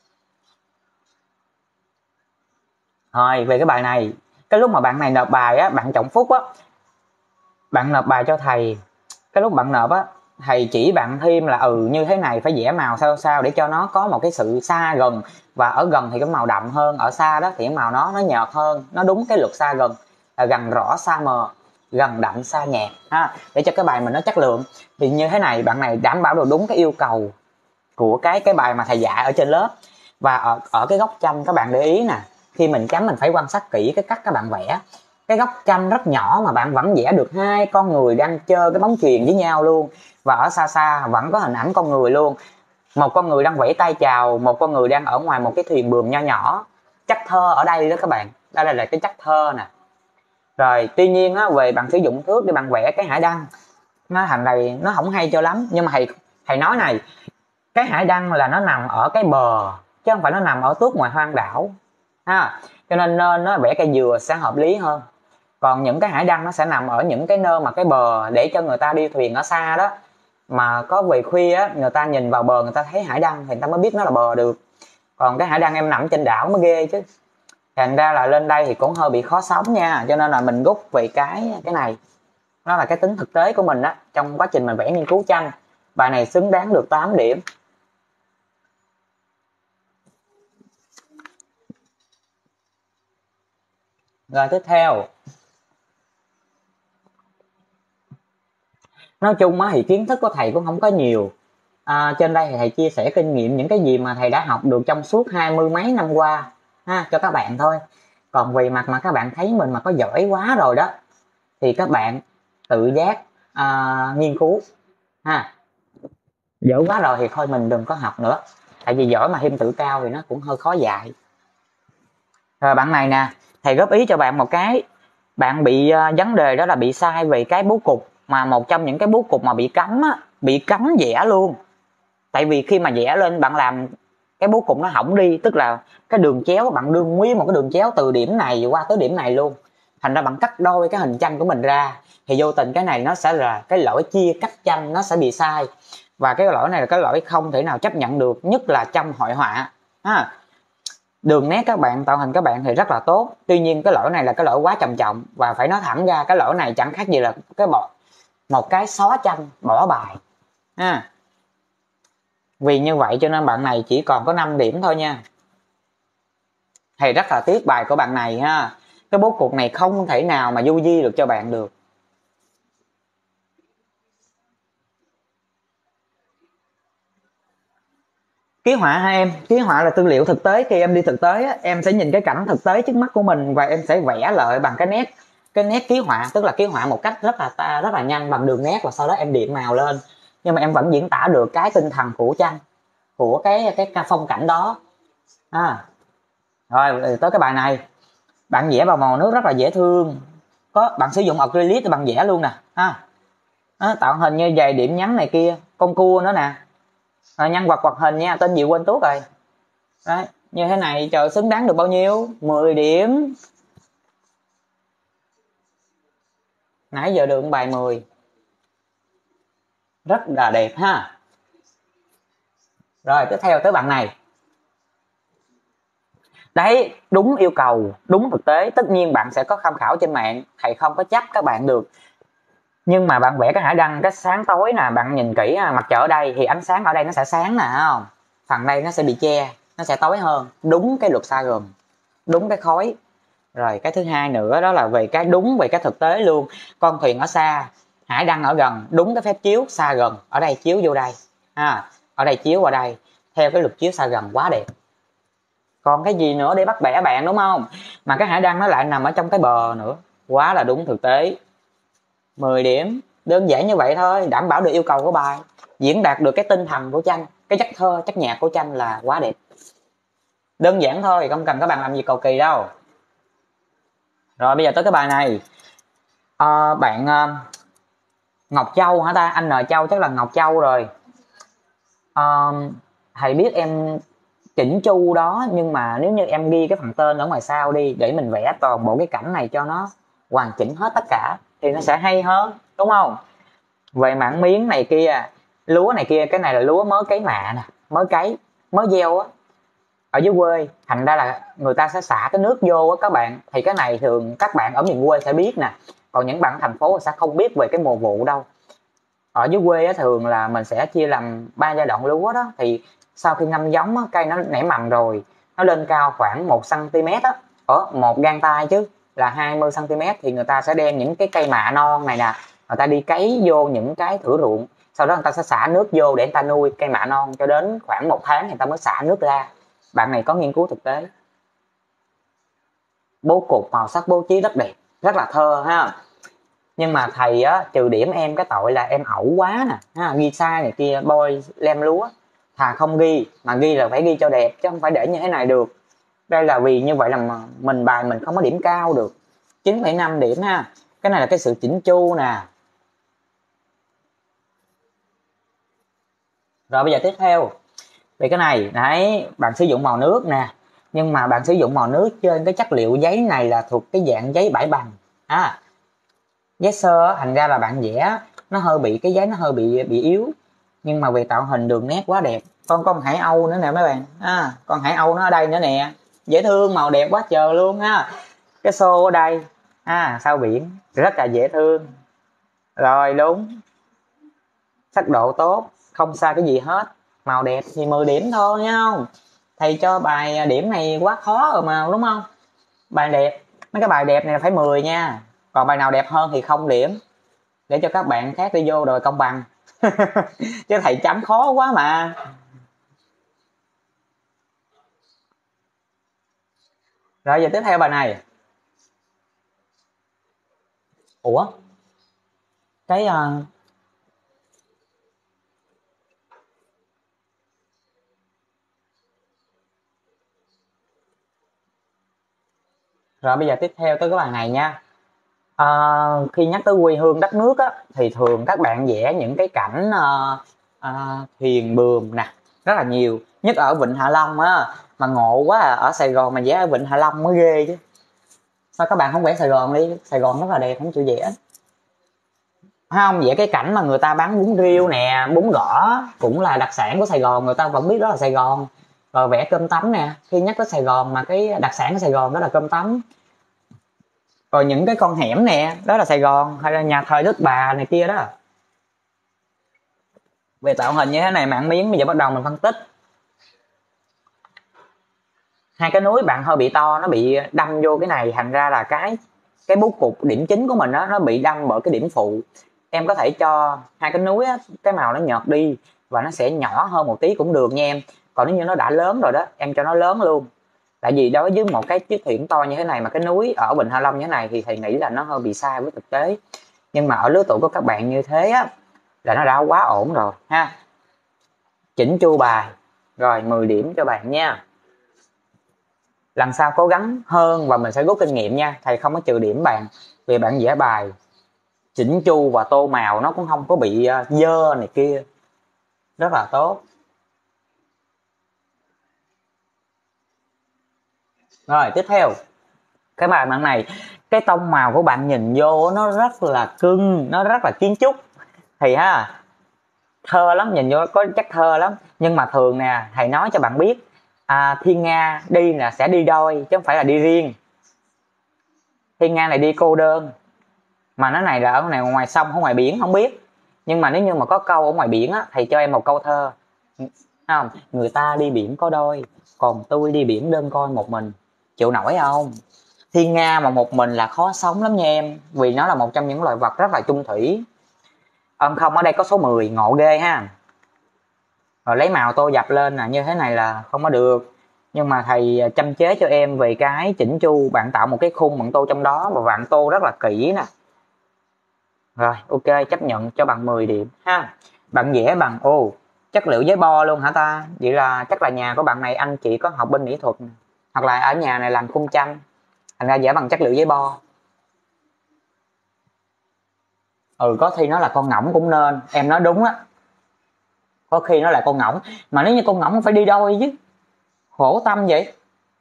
Rồi về cái bài này, cái lúc mà bạn này nộp bài á, bạn Trọng Phúc á, bạn nộp bài cho thầy, cái lúc bạn nộp á thầy chỉ bạn thêm là như thế này phải vẽ màu sao sao để cho nó có một cái sự xa gần, và ở gần thì cái màu đậm hơn, ở xa đó thì cái màu nó nhợt hơn, nó đúng cái luật xa gần là gần rõ xa mờ, gần đậm xa nhạt ha, để cho cái bài mình nó chất lượng. Thì như thế này bạn này đảm bảo được đúng cái yêu cầu của cái bài mà thầy dạy ở trên lớp. Và ở cái góc tranh các bạn để ý nè, khi mình chấm mình phải quan sát kỹ cái cách các bạn vẽ. Cái góc tranh rất nhỏ mà bạn vẫn vẽ được hai con người đang chơi cái bóng chuyền với nhau luôn, và ở xa xa vẫn có hình ảnh con người luôn, một con người đang vẫy tay chào, một con người đang ở ngoài một cái thuyền buồm nho nhỏ. Chất thơ ở đây đó các bạn, đây là cái chất thơ nè. Rồi tuy nhiên á, về bạn sử dụng thước để bạn vẽ cái hải đăng, nó thành này nó không hay cho lắm, nhưng mà thầy nói này, cái hải đăng là nó nằm ở cái bờ chứ không phải nó nằm ở tuốt ngoài hoang đảo ha, cho nên nó vẽ cây dừa sẽ hợp lý hơn. Còn những cái hải đăng nó sẽ nằm ở những cái nơi mà cái bờ để cho người ta đi thuyền ở xa đó, mà có về khuya á, người ta nhìn vào bờ người ta thấy hải đăng thì người ta mới biết nó là bờ được. Còn cái hải đăng em nằm trên đảo mới ghê chứ. Thành ra là lên đây thì cũng hơi bị khó sống nha, cho nên là mình rút về cái này, nó là cái tính thực tế của mình á trong quá trình mình vẽ nghiên cứu tranh. Bài này xứng đáng được 8 điểm. Rồi tiếp theo Nói chung á thì kiến thức của thầy cũng không có nhiều, trên đây thì thầy chia sẻ kinh nghiệm những cái gì mà thầy đã học được trong suốt 20 mấy năm qua ha, cho các bạn thôi. Còn vì mặt mà các bạn thấy mình mà có giỏi quá rồi đó thì các bạn tự giác nghiên cứu ha. Giỏi quá rồi thì thôi mình đừng có học nữa, tại vì giỏi mà thêm tự cao thì nó cũng hơi khó dạy. Rồi bạn này nè, thầy góp ý cho bạn một cái, bạn bị vấn đề đó là bị sai về cái bố cục, mà một trong những cái bố cục mà bị cấm á, bị cấm vẽ luôn. Tại vì khi mà vẽ lên bạn làm cái bố cục nó hỏng đi, tức là cái đường chéo bạn đưa nguyên một cái đường chéo từ điểm này qua tới điểm này luôn, thành ra bạn cắt đôi cái hình tranh của mình ra, thì vô tình cái này nó sẽ là cái lỗi chia cắt tranh, nó sẽ bị sai, và cái lỗi này là cái lỗi không thể nào chấp nhận được, nhất là trong hội họa ha. Đường nét các bạn tạo hình các bạn thì rất là tốt, tuy nhiên cái lỗi này là cái lỗi quá trầm trọng, và phải nói thẳng ra cái lỗi này chẳng khác gì là một cái xóa tranh bỏ bài ha. Vì như vậy cho nên bạn này chỉ còn có 5 điểm thôi nha. Thầy rất là tiếc bài của bạn này ha. Cái bố cục này không thể nào mà du di được cho bạn được. Ký họa ha em, ký họa là tư liệu thực tế. Khi em đi thực tế á, em sẽ nhìn cái cảnh thực tế trước mắt của mình và em sẽ vẽ lại bằng cái nét ký họa, tức là ký họa một cách rất là nhanh bằng đường nét, và sau đó em điểm màu lên, nhưng mà em vẫn diễn tả được cái tinh thần của tranh, của cái phong cảnh đó. Rồi tới cái bài này, bạn vẽ bằng màu nước rất là dễ thương, có bạn sử dụng acrylic để bạn vẽ luôn nè ha. Tạo hình như vài điểm nhấn này kia, con cua nữa nè, nhân vật hoạt hình nha, tên gì quên tuốt rồi. Đấy, như thế này trời, xứng đáng được bao nhiêu? 10 điểm. Nãy giờ được bài 10, rất là đẹp ha. Rồi tiếp theo tới bạn này. Đấy, đúng yêu cầu, đúng thực tế. Tất nhiên bạn sẽ có tham khảo trên mạng, thầy không có chấp các bạn được, nhưng mà bạn vẽ cái hải đăng, cái sáng tối nè, bạn nhìn kỹ mặt trời ở đây thì ánh sáng ở đây nó sẽ sáng nè, không? Phần đây nó sẽ bị che, nó sẽ tối hơn, đúng cái luật Sagan, đúng cái khối. Rồi cái thứ hai nữa đó là về cái đúng về cái thực tế luôn. Con thuyền ở xa, hải đăng ở gần, đúng cái phép chiếu Sagan, ở đây chiếu vô đây ở đây chiếu vào đây, theo cái luật chiếu Sagan, quá đẹp. Còn cái gì nữa để bắt bẻ bạn, đúng không? Mà cái hải đăng nó lại nằm ở trong cái bờ nữa, quá là đúng thực tế. 10 điểm, đơn giản như vậy thôi, đảm bảo được yêu cầu của bài, diễn đạt được cái tinh thần của tranh, cái chất thơ, chất nhạc của tranh là quá đẹp. Đơn giản thôi, không cần các bạn làm gì cầu kỳ đâu. Rồi bây giờ tới cái bài này. Bạn Ngọc Châu hả ta? Anh N Châu chắc là Ngọc Châu rồi. Thầy biết em chỉnh chu đó, nhưng mà nếu như em ghi cái phần tên ở ngoài sau đi, để mình vẽ toàn bộ cái cảnh này cho nó hoàn chỉnh hết tất cả thì nó sẽ hay hơn, đúng không? Về mảng miếng này kia, lúa này kia, cái này là lúa mới cấy mạ nè, mới gieo á, ở dưới quê, thành ra là người ta sẽ xả cái nước vô á các bạn. Thì cái này thường các bạn ở miền quê sẽ biết nè, còn những bạn thành phố sẽ không biết về cái mùa vụ đâu. Ở dưới quê á, thường là mình sẽ chia làm 3 giai đoạn lúa đó. Thì sau khi ngâm giống á, cây nó nảy mầm rồi, nó lên cao khoảng 1 cm á, ở một gang tay chứ là 20 cm, thì người ta sẽ đem những cái cây mạ non này nè, người ta đi cấy vô những cái thửa ruộng, sau đó người ta sẽ xả nước vô để người ta nuôi cây mạ non cho đến khoảng 1 tháng người ta mới xả nước ra. Bạn này có nghiên cứu thực tế. Bố cục màu sắc bố trí rất đẹp, rất là thơ ha. Nhưng mà thầy á trừ điểm em cái tội là em ẩu quá nè ha, ghi sai này kia, bôi lem lúa, thà không ghi, mà ghi là phải ghi cho đẹp chứ không phải để như thế này được. Đây là vì như vậy là mà bài mình không có điểm cao được. 9,5 điểm ha. Cái này là cái sự chỉnh chu nè. Rồi bây giờ tiếp theo về cái này, đấy, bạn sử dụng màu nước nè, nhưng mà bạn sử dụng màu nước trên cái chất liệu giấy này là thuộc cái dạng giấy bãi bằng giấy sơ, thành ra là bạn vẽ nó hơi bị, cái giấy nó hơi bị yếu, nhưng mà về tạo hình đường nét quá đẹp. Con hải âu nữa nè mấy bạn, con hải âu nó ở đây nữa nè, dễ thương, màu đẹp quá trời luôn ha. Cái xô ở đây sao biển rất là dễ thương. Rồi đúng, sắc độ tốt, không sai cái gì hết, màu đẹp thì 10 điểm thôi nha. Không, thầy cho bài điểm này quá khó rồi mà, đúng không? Bài đẹp, mấy cái bài đẹp này là phải 10 nha, còn bài nào đẹp hơn thì không điểm. để cho các bạn khác đi vô rồi công bằng. Chứ thầy chấm khó quá mà. Rồi giờ tiếp theo bài này. Ủa cái rồi bây giờ tiếp theo tới cái bài này nha. Khi nhắc tới quê hương đất nước á, thì thường các bạn vẽ những cái cảnh thuyền buồm nè, rất là nhiều, nhất ở Vịnh Hạ Long á. Mà ngộ quá à, ở Sài Gòn mà vẽ ở Vịnh Hạ Long mới ghê chứ. Sao các bạn không vẽ Sài Gòn đi, Sài Gòn rất là đẹp, không chịu vẽ. Không, vẽ cái cảnh mà người ta bán bún riêu nè, bún gõ cũng là đặc sản của Sài Gòn, người ta vẫn biết đó là Sài Gòn. Rồi vẽ cơm tấm nè, khi nhắc tới Sài Gòn mà cái đặc sản của Sài Gòn đó là cơm tấm. Rồi những cái con hẻm nè, đó là Sài Gòn, hay là nhà thờ Đức Bà này kia đó. Về tạo hình như thế này mạng miếng, bây giờ bắt đầu mình phân tích. Hai cái núi bạn hơi bị to, nó bị đâm vô cái này, thành ra là cái bố cục điểm chính của mình đó, nó bị đâm bởi cái điểm phụ. Em có thể cho hai cái núi á, cái màu nó nhợt đi và nó sẽ nhỏ hơn một tí cũng được nha em. Còn nếu như nó đã lớn rồi đó, em cho nó lớn luôn. Tại vì đối với một cái chiếc thuyền to như thế này mà cái núi ở Vịnh Hạ Long như thế này thì thầy nghĩ là nó hơi bị sai với thực tế. Nhưng mà ở lứa tuổi của các bạn như thế á là nó đã quá ổn rồi ha. Chỉnh chu bài. Rồi 10 điểm cho bạn nha. Lần sau cố gắng hơn và mình sẽ rút kinh nghiệm nha. Thầy không có trừ điểm bạn vì bạn vẽ bài chỉnh chu và tô màu nó cũng không có bị dơ này kia, rất là tốt. Rồi tiếp theo cái bài bạn này, cái tông màu của bạn nhìn vô nó rất là cưng, nó rất là kiến trúc thì ha, thơ lắm, nhìn vô có chắc thơ lắm. Nhưng mà thường nè thầy nói cho bạn biết, Thiên Nga đi là sẽ đi đôi chứ không phải là đi riêng. Thiên Nga này đi cô đơn, mà nó này là ở này ngoài sông không ngoài biển không biết. Nhưng mà nếu như mà có câu ở ngoài biển á, thầy cho em một câu thơ không, người ta đi biển có đôi, còn tôi đi biển đơn côi một mình, chịu nổi không? Thiên Nga mà một mình là khó sống lắm nha em, vì nó là một trong những loài vật rất là chung thủy. Không, ở đây có số 10, ngộ ghê ha. Rồi lấy màu tô dập lên là như thế này là không có được. Nhưng mà thầy chăm chế cho em về cái chỉnh chu, bạn tạo một cái khung bạn tô trong đó và bạn tô rất là kỹ nè. Rồi ok, chấp nhận cho bằng 10 điểm ha. Bạn vẽ bằng chất liệu giấy bo luôn hả ta? Vậy là chắc là nhà của bạn này anh chị có học bên mỹ thuật, hoặc là ở nhà này làm khung tranh, thành ra vẽ bằng chất liệu giấy bo. Có khi nó là con ngỗng cũng nên, em nói đúng á, có khi nó là con ngỗng. Mà nếu như con ngỗng phải đi đôi chứ, khổ tâm vậy.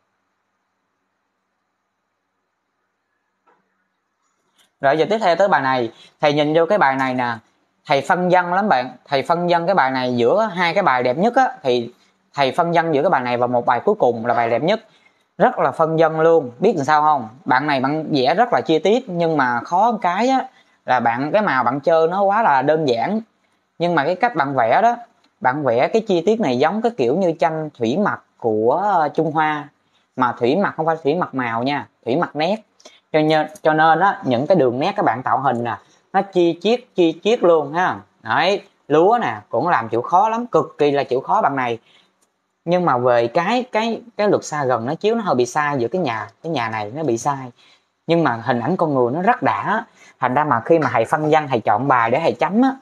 Rồi giờ tiếp theo tới bài này, thầy nhìn vô cái bài này nè, thầy phân vân lắm bạn. Thầy phân vân cái bài này giữa hai cái bài đẹp nhất á, thì thầy phân vân giữa cái bài này và một bài cuối cùng là bài đẹp nhất. Rất là phân vân luôn, biết làm sao không? Bạn này bạn vẽ rất là chi tiết, nhưng mà khó cái á là cái màu bạn chơi nó quá là đơn giản. Nhưng mà cái cách bạn vẽ đó, bạn vẽ cái chi tiết này giống cái kiểu như tranh thủy mặc của Trung Hoa, mà thủy mặc không phải thủy mặc màu nha, thủy mặc nét. Cho nên á, những cái đường nét các bạn tạo hình nè, nó chi tiết luôn ha. Đấy, lúa nè cũng làm chịu khó lắm, cực kỳ là chịu khó bạn này. Nhưng mà về cái luật xa gần nó chiếu nó hơi bị sai giữa cái nhà này nó bị sai. Nhưng mà hình ảnh con người nó rất đã, thành ra mà khi mà thầy phân văn thầy chọn bài để thầy chấm á,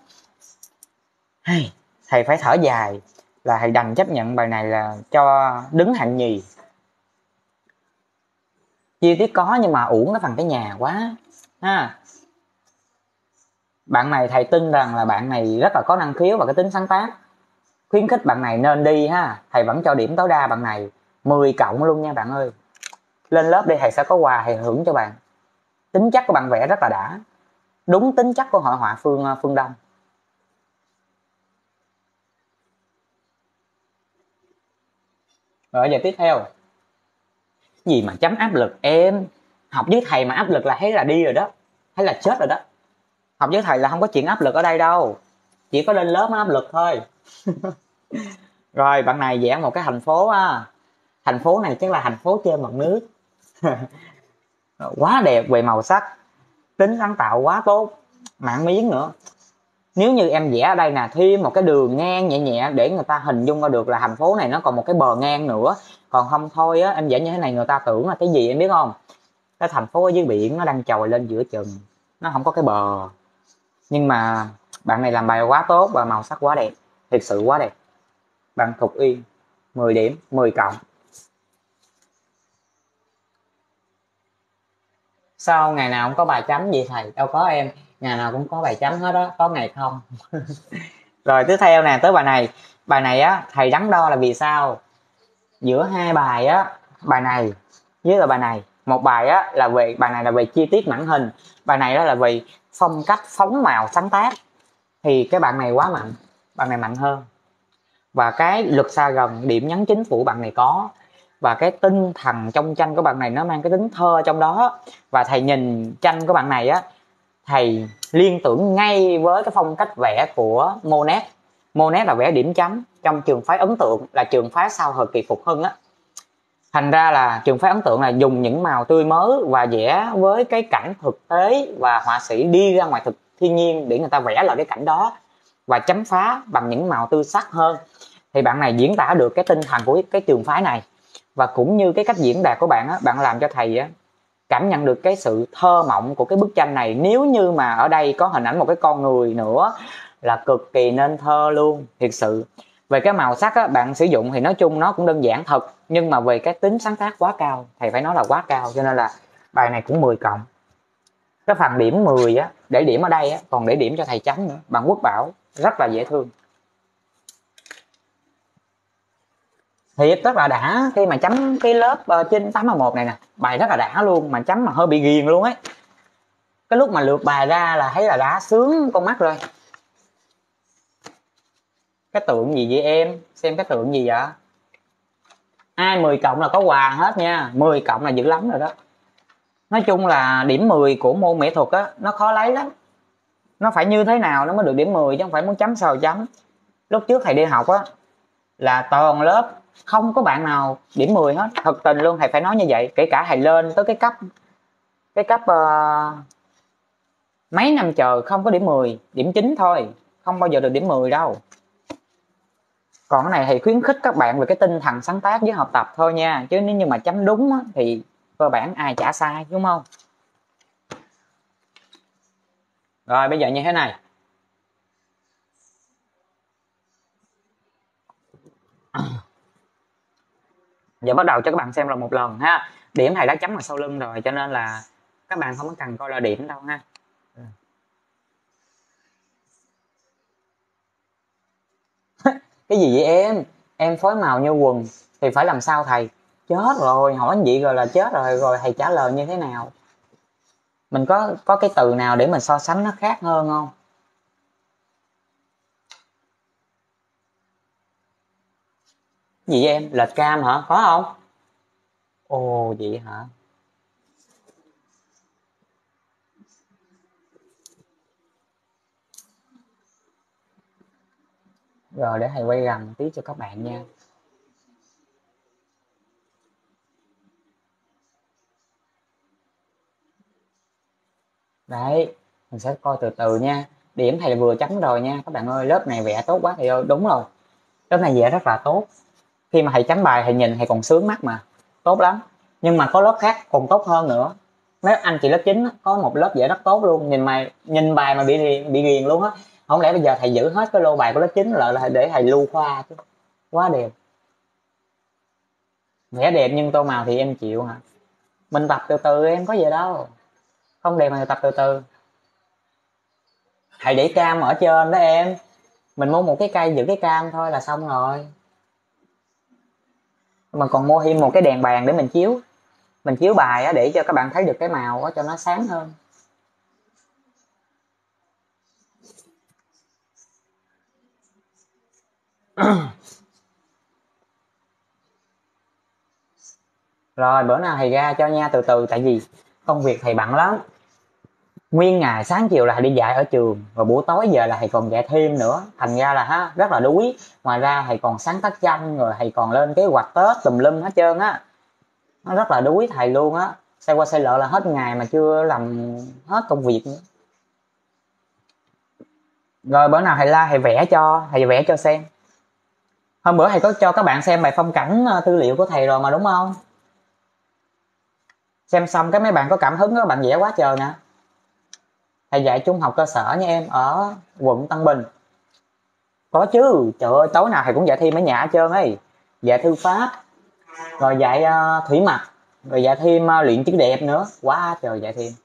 thầy phải thở dài là thầy đành chấp nhận bài này là cho đứng hạng nhì. Chi tiết có nhưng mà uổng cái phần cái nhà quá ha. Bạn này thầy tin rằng là bạn này rất là có năng khiếu và cái tính sáng tác, khuyến khích bạn này nên đi ha. Thầy vẫn cho điểm tối đa bạn này 10 cộng luôn nha bạn ơi. Lên lớp đi thầy sẽ có quà thầy hưởng cho bạn. Tính chất của bạn vẽ rất là đã, đúng tính chất của hội họa phương Đông. Rồi giờ tiếp theo, gì mà chấm áp lực em, học với thầy mà áp lực là thấy là đi rồi đó, thấy là chết rồi đó. Học với thầy là không có chuyện áp lực ở đây đâu, chỉ có lên lớp mới áp lực thôi. Rồi bạn này vẽ một cái thành phố á, thành phố này chắc là thành phố trên mặt nước. Quá đẹp về màu sắc, tính sáng tạo quá tốt. mảng miếng nữa. Nếu như em vẽ ở đây nè, thêm một cái đường ngang nhẹ nhẹ để người ta hình dung ra được là thành phố này nó còn một cái bờ ngang nữa. Còn không thôi á, em vẽ như thế này người ta tưởng là cái gì em biết không? Cái thành phố ở dưới biển nó đang trồi lên giữa chừng, nó không có cái bờ. Nhưng mà bạn này làm bài quá tốt và màu sắc quá đẹp, thực sự quá đẹp. Bạn Thục Uyên 10 điểm, 10 cộng. Sao ngày nào cũng có bài chấm gì thầy? Đâu có em, ngày nào cũng có bài chấm hết đó, có ngày không. Rồi tiếp theo nè, tới bài này á thầy đắn đo là vì sao giữa hai bài á, bài này với là bài này. Một bài á là về, bài này là về chi tiết mảng hình, bài này đó là về phong cách phóng màu sáng tác. Thì cái bạn này quá mạnh, bạn này mạnh hơn. Và cái lực xa gần, điểm nhấn chính của bạn này có. Và cái tinh thần trong tranh của bạn này nó mang cái tính thơ trong đó. Và thầy nhìn tranh của bạn này á, thầy liên tưởng ngay với cái phong cách vẽ của Monet. Monet là vẽ điểm chấm trong trường phái ấn tượng, là trường phái sau thời kỳ phục hưng á. Thành ra là trường phái ấn tượng là dùng những màu tươi mới và vẽ với cái cảnh thực tế, và họa sĩ đi ra ngoài thiên nhiên để người ta vẽ lại cái cảnh đó và chấm phá bằng những màu tươi sắc hơn. Thì bạn này diễn tả được cái tinh thần của cái trường phái này, và cũng như cái cách diễn đạt của bạn á, bạn làm cho thầy á cảm nhận được cái sự thơ mộng của cái bức tranh này. Nếu như mà ở đây có hình ảnh một cái con người nữa là cực kỳ nên thơ luôn, thiệt sự. Về cái màu sắc á, bạn sử dụng thì nói chung nó cũng đơn giản thật, nhưng mà về cái tính sáng tác quá cao, thầy phải nói là quá cao, cho nên là bài này cũng 10 cộng. Cái phần điểm 10 á, để điểm ở đây á, còn để điểm cho thầy chấm nữa. Bạn Quốc Bảo rất là dễ thương, thiệt rất là đã khi mà chấm cái lớp trên 8A1 này nè. Bài rất là đã luôn, mà chấm mà hơi bị ghiền luôn ấy. Cái lúc mà lượt bài ra là thấy là đã sướng con mắt rồi. Cái tượng gì vậy em? Xem cái tượng gì vậy? Ai 10 cộng là có quà hết nha. 10 cộng là dữ lắm rồi đó. Nói chung là điểm 10 của môn mỹ thuật á, nó khó lấy lắm. Nó phải như thế nào nó mới được điểm 10 chứ không phải muốn chấm sao chấm. Lúc trước thầy đi học á là toàn lớp không có bạn nào điểm 10 hết. Thật tình luôn, thầy phải nói như vậy. Kể cả thầy lên tới cái cấp mấy năm chờ không có điểm 10, điểm 9 thôi, không bao giờ được điểm 10 đâu. Còn cái này thì khuyến khích các bạn về cái tinh thần sáng tác với học tập thôi nha, chứ nếu như mà chấm đúng á, thì cơ bản ai chả sai, đúng không? Rồi bây giờ như thế này, giờ bắt đầu cho các bạn xem là một lần ha. Điểm thầy đã chấm ở sau lưng rồi, cho nên là các bạn không có cần coi là điểm đâu ha. Cái gì vậy em phối màu như quần thì phải làm sao thầy? Chết rồi, hỏi vậy rồi là chết rồi, rồi thầy trả lời như thế nào? Mình có cái từ nào để mình so sánh nó khác hơn không? Gì vậy em? Lệch cam hả? Có không? Ồ vậy hả? Rồi để thầy quay gần tí cho các bạn nha. Đấy, mình sẽ coi từ từ nha. Điểm thầy vừa chấm rồi nha. Các bạn ơi, lớp này vẽ tốt quá thầy ơi. Đúng rồi, lớp này vẽ rất là tốt. Khi mà thầy chấm bài thầy nhìn thầy còn sướng mắt mà. Tốt lắm. Nhưng mà có lớp khác còn tốt hơn nữa. Mấy anh chị lớp 9 có một lớp vẽ rất tốt luôn. Nhìn bài mà bị ghiền luôn á. Không lẽ bây giờ thầy giữ hết cái lô bài của lớp 9 lại là để thầy lưu khoa chứ. Quá đẹp. Vẽ đẹp nhưng tô màu thì em chịu hả? Mình tập từ từ em, có gì đâu. Không đẹp mà tập từ từ. Thầy để cam ở trên đó em. Mình mua một cái cây giữ cái cam thôi là xong rồi. Mà còn mua thêm một cái đèn bàn để mình chiếu bài á, để cho các bạn thấy được cái màu á, cho nó sáng hơn. Rồi bữa nào thầy ra cho nha, từ từ, tại vì công việc thầy bận lắm. Nguyên ngày sáng chiều là thầy đi dạy ở trường, và buổi tối giờ là thầy còn dạy thêm nữa, thành ra là rất là đuối. Ngoài ra thầy còn sáng tác tranh, rồi thầy còn lên kế hoạch Tết tùm lum hết trơn á. Nó rất là đuối thầy luôn á. Xoay qua xoay lại là hết ngày mà chưa làm hết công việc nữa. Rồi bữa nào thầy la thầy vẽ cho xem. Hôm bữa thầy có cho các bạn xem bài phong cảnh tư liệu của thầy rồi mà đúng không? Xem xong cái mấy bạn có cảm hứng đó, bạn vẽ quá trời nè. Thầy dạy trung học cơ sở nha em, ở quận Tân Bình. Có chứ, trời ơi tối nào thầy cũng dạy thêm ở nhà hết trơn ấy. Dạy thư pháp, rồi dạy thủy mặc, rồi dạy thêm luyện chữ đẹp nữa, quá trời dạy thêm.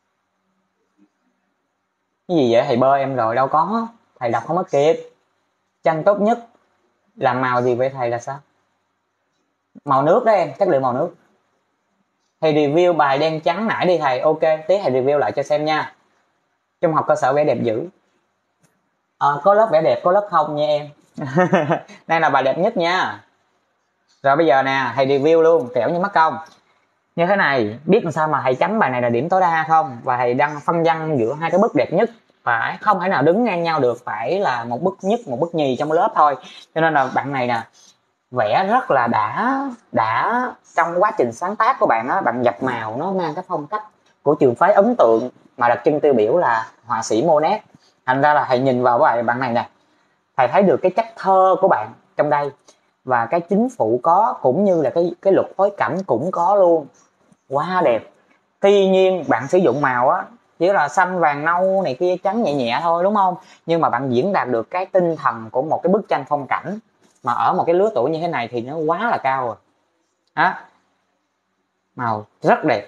Cái gì vậy, thầy bơi em rồi đâu có, thầy đọc không có kịp. Tranh tốt nhất làm màu gì vậy thầy là sao? Màu nước đó em, chất liệu màu nước. Thầy review bài đen trắng nãy đi thầy, ok, tí thầy review lại cho xem nha. Trung học cơ sở vẽ đẹp dữ. Có lớp vẽ đẹp, có lớp không nha em. Đây là bài đẹp nhất nha. Rồi bây giờ nè, thầy review luôn, kẻo như mất công. Như thế này, biết làm sao mà thầy chấm bài này là điểm tối đa không? Và thầy đăng phân văn giữa hai cái bức đẹp nhất. Phải không thể nào đứng ngang nhau được, phải là một bức nhất, một bức nhì trong lớp thôi. Cho nên là bạn này nè, vẽ rất là đã trong quá trình sáng tác của bạn á, bạn nhập màu nó mang cái phong cách của trường phái ấn tượng mà đặc trưng tiêu biểu là họa sĩ Monet. Thành ra là thầy nhìn vào bạn này nè, thầy thấy được cái chất thơ của bạn trong đây, và cái chính phụ có, cũng như là cái luật phối cảnh cũng có luôn, quá đẹp. Tuy nhiên bạn sử dụng màu á chỉ là xanh vàng nâu này kia trắng nhẹ nhẹ thôi đúng không, nhưng mà bạn diễn đạt được cái tinh thần của một cái bức tranh phong cảnh mà ở một cái lứa tuổi như thế này thì nó quá là cao rồi á. Màu rất đẹp.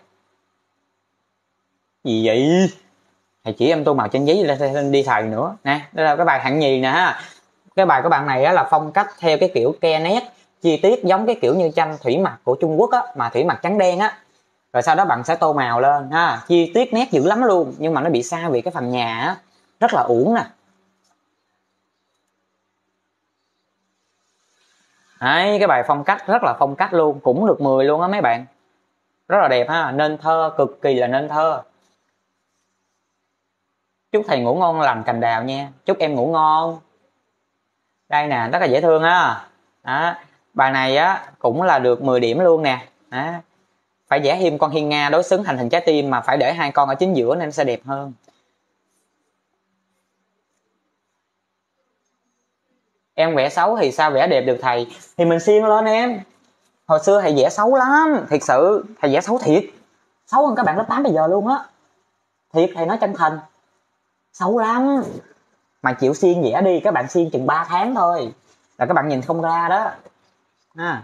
Gì vậy, thầy chỉ em tô màu trên giấy lên đi thầy nữa nè. Đây là cái bài hạng nhì nè ha. Cái bài của bạn này á là phong cách theo cái kiểu ke nét chi tiết giống cái kiểu như tranh thủy mặc của Trung Quốc á, mà thủy mặc trắng đen á, rồi sau đó bạn sẽ tô màu lên ha, chi tiết nét dữ lắm luôn, nhưng mà nó bị xa vì cái phần nhà á, rất là uổng nè. Đấy, cái bài phong cách rất là phong cách luôn, cũng được 10 luôn á mấy bạn, rất là đẹp ha, nên thơ, cực kỳ là nên thơ. Chúc thầy ngủ ngon lành cành đào nha, chúc em ngủ ngon. Đây nè, rất là dễ thương á. Đó, bài này á cũng là được 10 điểm luôn nè. Đó, phải vẽ thêm con hiên nga đối xứng thành hình trái tim, mà phải để hai con ở chính giữa nên sẽ đẹp hơn. Em vẽ xấu thì sao vẽ đẹp được thầy? Thì mình siêng lên em. Hồi xưa thầy vẽ xấu lắm, thiệt sự, thầy vẽ xấu thiệt, xấu hơn các bạn lớp 8 bây giờ luôn á, thiệt, thầy nói chân thành, xấu lắm. Mà chịu siêng vẽ đi, các bạn siêng chừng 3 tháng thôi là các bạn nhìn không ra đó ha.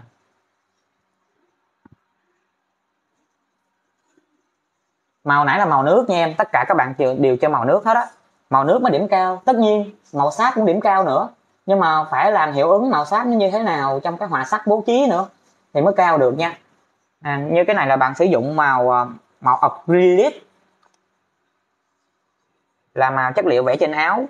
Màu nãy là màu nước nha em, tất cả các bạn đều cho màu nước hết á. Màu nước mới điểm cao, tất nhiên màu sáp cũng điểm cao nữa, nhưng mà phải làm hiệu ứng màu sáp nó như thế nào trong cái họa sắc bố trí nữa thì mới cao được nha. Như cái này là bạn sử dụng màu acrylic, là màu chất liệu vẽ trên áo.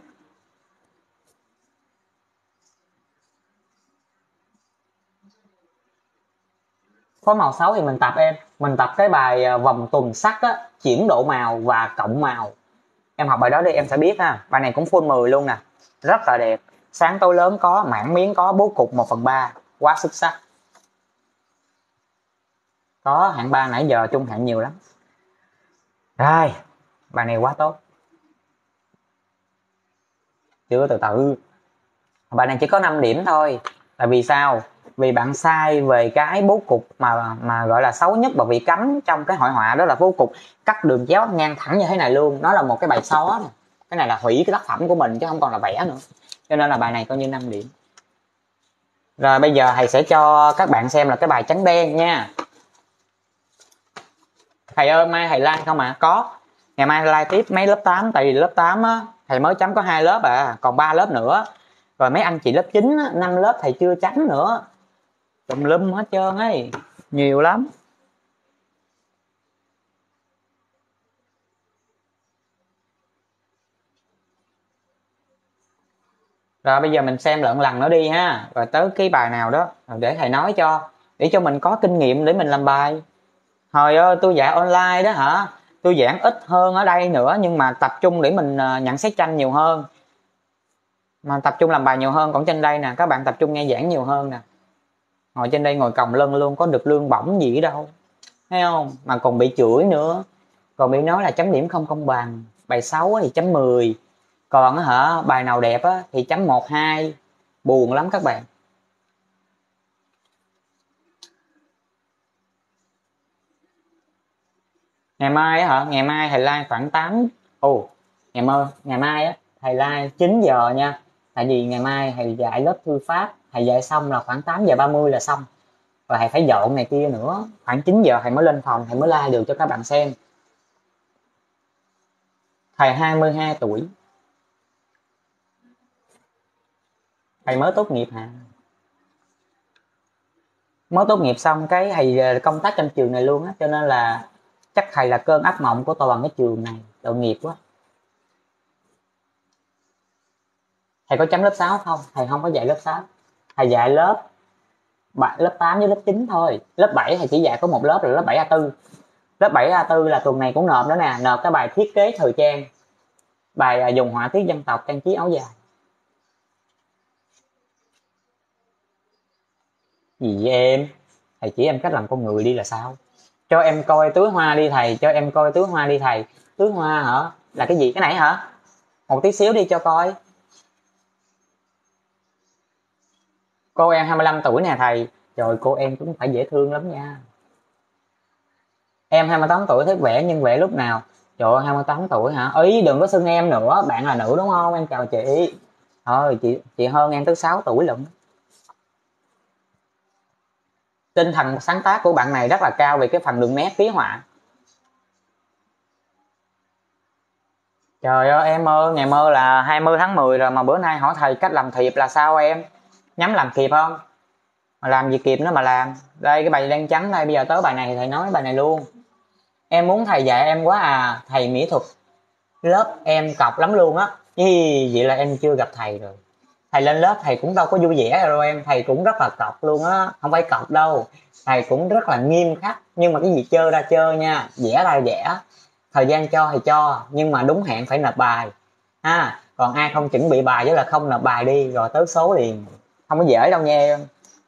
Có màu xấu thì mình tập em, mình tập cái bài vòng tuần sắc á, chuyển độ màu và cộng màu. Em học bài đó đi em sẽ biết ha. Bài này cũng full 10 luôn nè, rất là đẹp, sáng tối lớn có, mảng miếng có, bố cục 1/3, quá xuất sắc. Có hạng 3 nãy giờ, trung hạng nhiều lắm. Rồi, bài này quá tốt. Chưa, từ từ. Bài này chỉ có 5 điểm thôi. Tại vì sao? Vì bạn sai về cái bố cục mà gọi là xấu nhất và bị cấm trong cái hội họa, đó là bố cục cắt đường chéo ngang thẳng như thế này luôn. Nó là một cái bài xó này. Cái này là hủy cái tác phẩm của mình chứ không còn là vẽ nữa. Cho nên là bài này coi như 5 điểm. Rồi bây giờ thầy sẽ cho các bạn xem là cái bài trắng đen nha. Thầy ơi mai thầy like không ạ? Có. Ngày mai like tiếp mấy lớp 8, tại vì lớp 8 á thầy mới chấm có 2 lớp còn 3 lớp nữa. Rồi mấy anh chị lớp 9 á, 5 lớp thầy chưa chấm nữa. Tùm lum hết trơn ấy, nhiều lắm. Rồi bây giờ mình xem lại một lần nữa đi ha, rồi tới cái bài nào đó để thầy nói để cho mình có kinh nghiệm để mình làm bài. Hồi ơi tôi dạy online đó hả, tôi giảng ít hơn ở đây nữa, nhưng mà tập trung để mình nhận xét tranh nhiều hơn, mà tập trung làm bài nhiều hơn. Còn trên đây nè, các bạn tập trung nghe giảng nhiều hơn nè, ngồi trên đây ngồi còng lưng luôn, có được lương bổng gì đâu, thấy không, mà còn bị chửi nữa, còn bị nói là chấm điểm không công bằng, bài 6 thì chấm 10, Còn á hả, bài nào đẹp á thì chấm 1 2, buồn lắm các bạn. Ngày mai á hả, ngày mai thầy like khoảng 8. Ngày mai á thầy like 9 giờ nha. Tại vì ngày mai thầy dạy lớp thư pháp, thầy dạy xong là khoảng 8:30 là xong. Và thầy phải dọn này kia nữa, khoảng 9 giờ thầy mới lên phòng, thầy mới like được cho các bạn xem. Thầy 22 tuổi. Thầy mới tốt nghiệp hả? Mới tốt nghiệp xong cái thầy công tác trong trường này luôn á, cho nên là chắc thầy là cơn ác mộng của toàn cái trường này, tội nghiệp quá. Thầy có chấm lớp 6 không? Thầy không có dạy lớp 6. Thầy dạy lớp 8 với lớp 9 thôi. Lớp 7 thầy chỉ dạy có một lớp là lớp 7A4. Lớp 7A4 là tuần này cũng nộp đó nè, nộp cái bài thiết kế thời trang. Bài dùng họa tiết dân tộc trang trí áo dài. Gì vậy em? Thầy chỉ em cách làm con người đi là sao? Cho em coi túi hoa đi thầy, cho em coi túi hoa đi thầy. Túi hoa hả? Là cái gì? Cái này hả? Một tí xíu đi cho coi. Cô em 25 tuổi nè thầy. Trời, cô em cũng phải dễ thương lắm nha. Em 28 tuổi thích vẽ nhưng vẽ lúc nào? Trời ơi, 28 tuổi hả? Ý đừng có xưng em nữa, bạn là nữ đúng không? Em chào chị. Thôi chị hơn em tới 6 tuổi lận. Tinh thần sáng tác của bạn này rất là cao về cái phần đường nét ký họa. Trời ơi em ơi, ngày mơ là 20 tháng 10 rồi mà bữa nay hỏi thầy cách làm thiệp là sao em? Nhắm làm kịp không? Mà làm gì kịp nữa mà làm. Đây cái bài đen trắng đây, bây giờ tới bài này thầy nói bài này luôn. Em muốn thầy dạy em quá à, thầy mỹ thuật lớp em cọc lắm luôn á. Vậy là em chưa gặp thầy rồi. Thầy lên lớp thầy cũng đâu có vui vẻ đâu em, thầy cũng rất là cọc luôn á, không phải cọc đâu. Thầy cũng rất là nghiêm khắc, nhưng mà cái gì chơi ra chơi nha, vẽ ra vẽ. Thời gian cho thì cho, nhưng mà đúng hẹn phải nộp bài. Còn ai không chuẩn bị bài với là không nộp bài đi, rồi tới số liền. Không có dễ đâu nha em.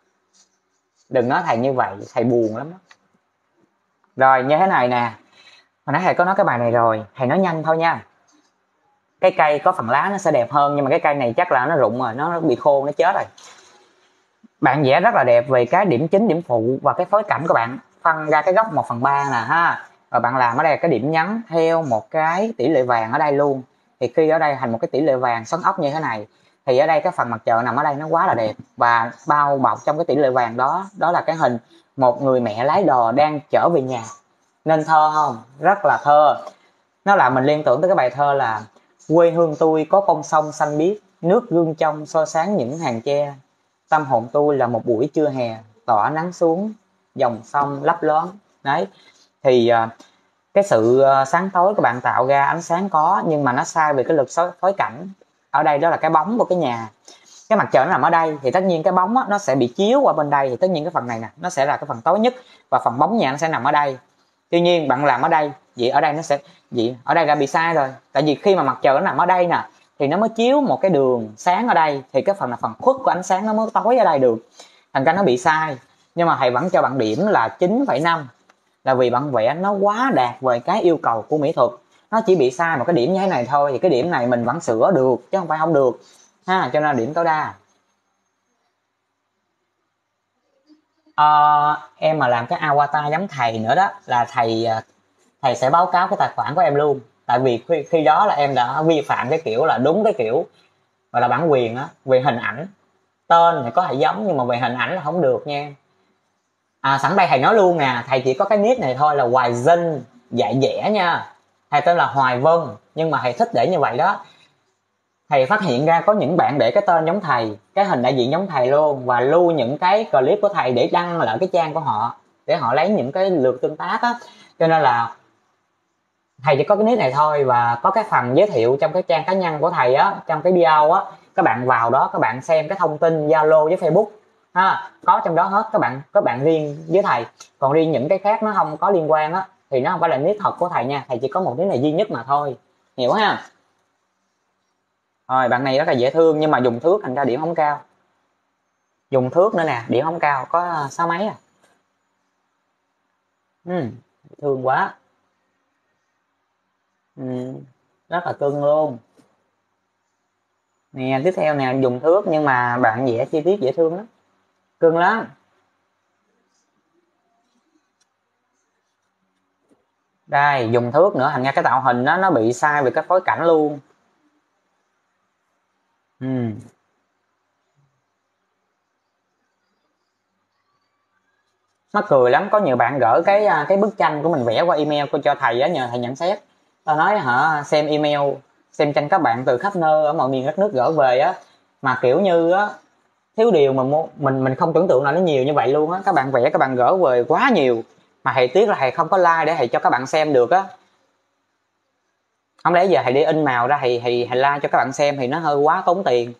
Đừng nói thầy như vậy, thầy buồn lắm đó. Rồi như thế này nè, hồi nãy thầy có nói cái bài này rồi, thầy nói nhanh thôi nha. Cái cây có phần lá nó sẽ đẹp hơn, nhưng mà cái cây này chắc là nó rụng rồi, nó bị khô, nó chết rồi. Bạn vẽ rất là đẹp về cái điểm chính, điểm phụ và cái phối cảnh của bạn, phân ra cái góc 1/3 nè ha. Rồi bạn làm ở đây cái điểm nhấn theo một cái tỷ lệ vàng ở đây luôn. Thì khi ở đây thành một cái tỷ lệ vàng xoắn ốc như thế này, thì ở đây cái phần mặt trời nằm ở đây nó quá là đẹp, và bao bọc trong cái tỷ lệ vàng đó, đó là cái hình một người mẹ lái đò đang trở về nhà. Nên thơ không? Rất là thơ. Nó làm mình liên tưởng tới cái bài thơ là quê hương tôi có con sông xanh biếc, nước gương trong soi sáng những hàng tre. Tâm hồn tôi là một buổi trưa hè, tỏa nắng xuống dòng sông lấp loáng. Đấy, thì cái sự sáng tối của bạn tạo ra ánh sáng có, nhưng mà nó sai về cái lực phối cảnh. Ở đây đó là cái bóng của cái nhà, cái mặt trời nó nằm ở đây thì tất nhiên cái bóng á, nó sẽ bị chiếu qua bên đây, thì tất nhiên cái phần này nè nó sẽ là cái phần tối nhất, và phần bóng nhà nó sẽ nằm ở đây. Tuy nhiên bạn làm ở đây, vậy ở đây nó sẽ vậy, ở đây đã bị sai rồi. Tại vì khi mà mặt trời nó nằm ở đây nè thì nó mới chiếu một cái đường sáng ở đây, thì cái phần là phần khuất của ánh sáng nó mới tối ở đây được, thành ra nó bị sai. Nhưng mà thầy vẫn cho bạn điểm là 9,5, là vì bạn vẽ nó quá đạt về cái yêu cầu của mỹ thuật. Nó chỉ bị sai một cái điểm như thế này thôi, thì cái điểm này mình vẫn sửa được chứ không phải không được ha, cho nên điểm tối đa. Em mà làm cái avatar giống thầy nữa đó là thầy sẽ báo cáo cái tài khoản của em luôn. Tại vì khi đó là em đã vi phạm cái kiểu là đúng cái kiểu gọi là bản quyền á, về hình ảnh. Tên thì có thể giống nhưng mà về hình ảnh là không được nha. Sẵn đây thầy nói luôn nè, thầy chỉ có cái nick này thôi là Hoài Dân dạy vẽ nha. Thầy tên là Hoài Vân, nhưng mà thầy thích để như vậy đó. Thầy phát hiện ra có những bạn để cái tên giống thầy, cái hình đại diện giống thầy luôn, và lưu những cái clip của thầy để đăng lại cái trang của họ, để họ lấy những cái lượt tương tác á. Cho nên là thầy chỉ có cái nick này thôi, và có cái phần giới thiệu trong cái trang cá nhân của thầy á, trong cái bio á, các bạn vào đó các bạn xem cái thông tin Zalo với Facebook ha, có trong đó hết. Các bạn riêng với thầy, còn riêng những cái khác nó không có liên quan á thì nó không phải là nick thật của thầy nha. Thầy chỉ có một nick này duy nhất mà thôi, hiểu ha. Rồi bạn này rất là dễ thương, nhưng mà dùng thước thành ra điểm không cao. Dùng thước nữa nè, điểm không cao, có 6 mấy à. Thương quá. Rất là cưng luôn. Nè, tiếp theo nè, dùng thước nhưng mà bạn vẽ chi tiết dễ thương lắm, cưng lắm. Đây, dùng thước nữa, thành ra cái tạo hình nó bị sai về cái phối cảnh luôn. Mắc cười lắm, có nhiều bạn gửi cái bức tranh của mình vẽ qua email cô cho thầy á, nhờ thầy nhận xét. Tao nói hả, xem email, xem tranh các bạn từ khắp nơi ở mọi miền đất nước gửi về á, mà kiểu như á, thiếu điều mà mình không tưởng tượng là nó nhiều như vậy luôn á. Các bạn vẽ, các bạn gửi về quá nhiều, mà thầy tiếc là thầy không có like để thầy cho các bạn xem được á. Không lẽ giờ thầy đi in màu ra thầy like cho các bạn xem thì nó hơi quá tốn tiền.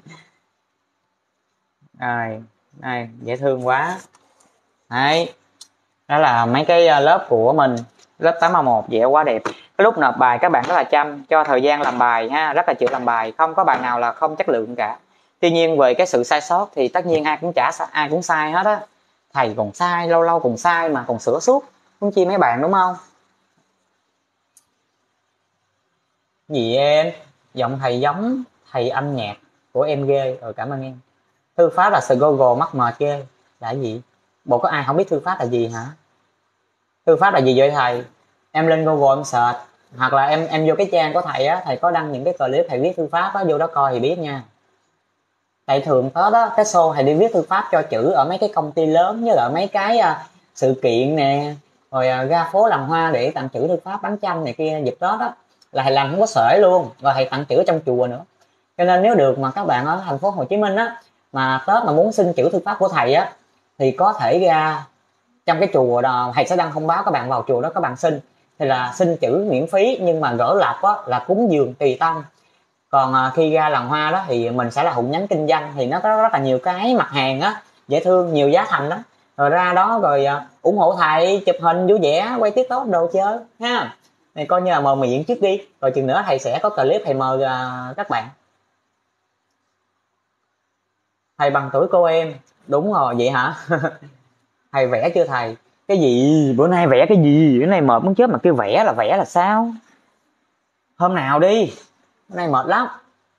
Rồi, đây dễ thương quá. Đấy, đó là mấy cái lớp của mình, lớp 8A1 vẽ quá đẹp. Cái lúc nộp bài các bạn rất là chăm, cho thời gian làm bài ha, rất là chịu làm bài, không có bài nào là không chất lượng cả. Tuy nhiên về cái sự sai sót thì tất nhiên ai cũng sai hết á. Thầy còn sai, lâu lâu còn sai mà còn sửa suốt, không chi mấy bạn đúng không? Gì em, giọng thầy giống thầy âm nhạc của em ghê rồi, cảm ơn em. Thư pháp là Google mắc mệt ghê là cái gì? Bộ có ai không biết thư pháp là gì hả? Thư pháp là gì vậy thầy? Em lên Google em search, hoặc là em vô cái trang của thầy á, thầy có đăng những cái clip thầy viết thư pháp á, vô đó coi thì biết nha. Tại thường Tết á, cái show thầy đi viết thư pháp cho chữ ở mấy cái công ty lớn, với lại mấy cái sự kiện nè, rồi ra phố làm hoa để tặng chữ thư pháp, bánh chanh này kia dịp Tết á, là thầy làm không có xuể luôn, và thầy tặng chữ ở trong chùa nữa. Cho nên nếu được mà các bạn ở thành phố Hồ Chí Minh á, mà Tết mà muốn xin chữ thư pháp của thầy á, thì có thể ra trong cái chùa đó, thầy sẽ đăng thông báo các bạn vào chùa đó các bạn xin, thì là xin chữ miễn phí, nhưng mà gỡ lọc á, là cúng dường tùy tâm. Còn khi ra làng hoa đó thì mình sẽ là hụn nhánh kinh doanh, thì nó có rất là nhiều cái mặt hàng á, dễ thương, nhiều giá thành đó, rồi ra đó rồi ủng hộ thầy, chụp hình vui vẻ, quay TikTok đồ chơi ha. Này coi như là mời miệng trước đi, rồi chừng nữa thầy sẽ có clip thầy mời các bạn. Thầy bằng tuổi cô em. Đúng rồi, vậy hả? Thầy vẽ chưa thầy? Cái gì bữa nay vẽ cái gì, bữa nay mệt muốn chết mà kêu vẽ là sao? Hôm nào đi, bữa nay mệt lắm.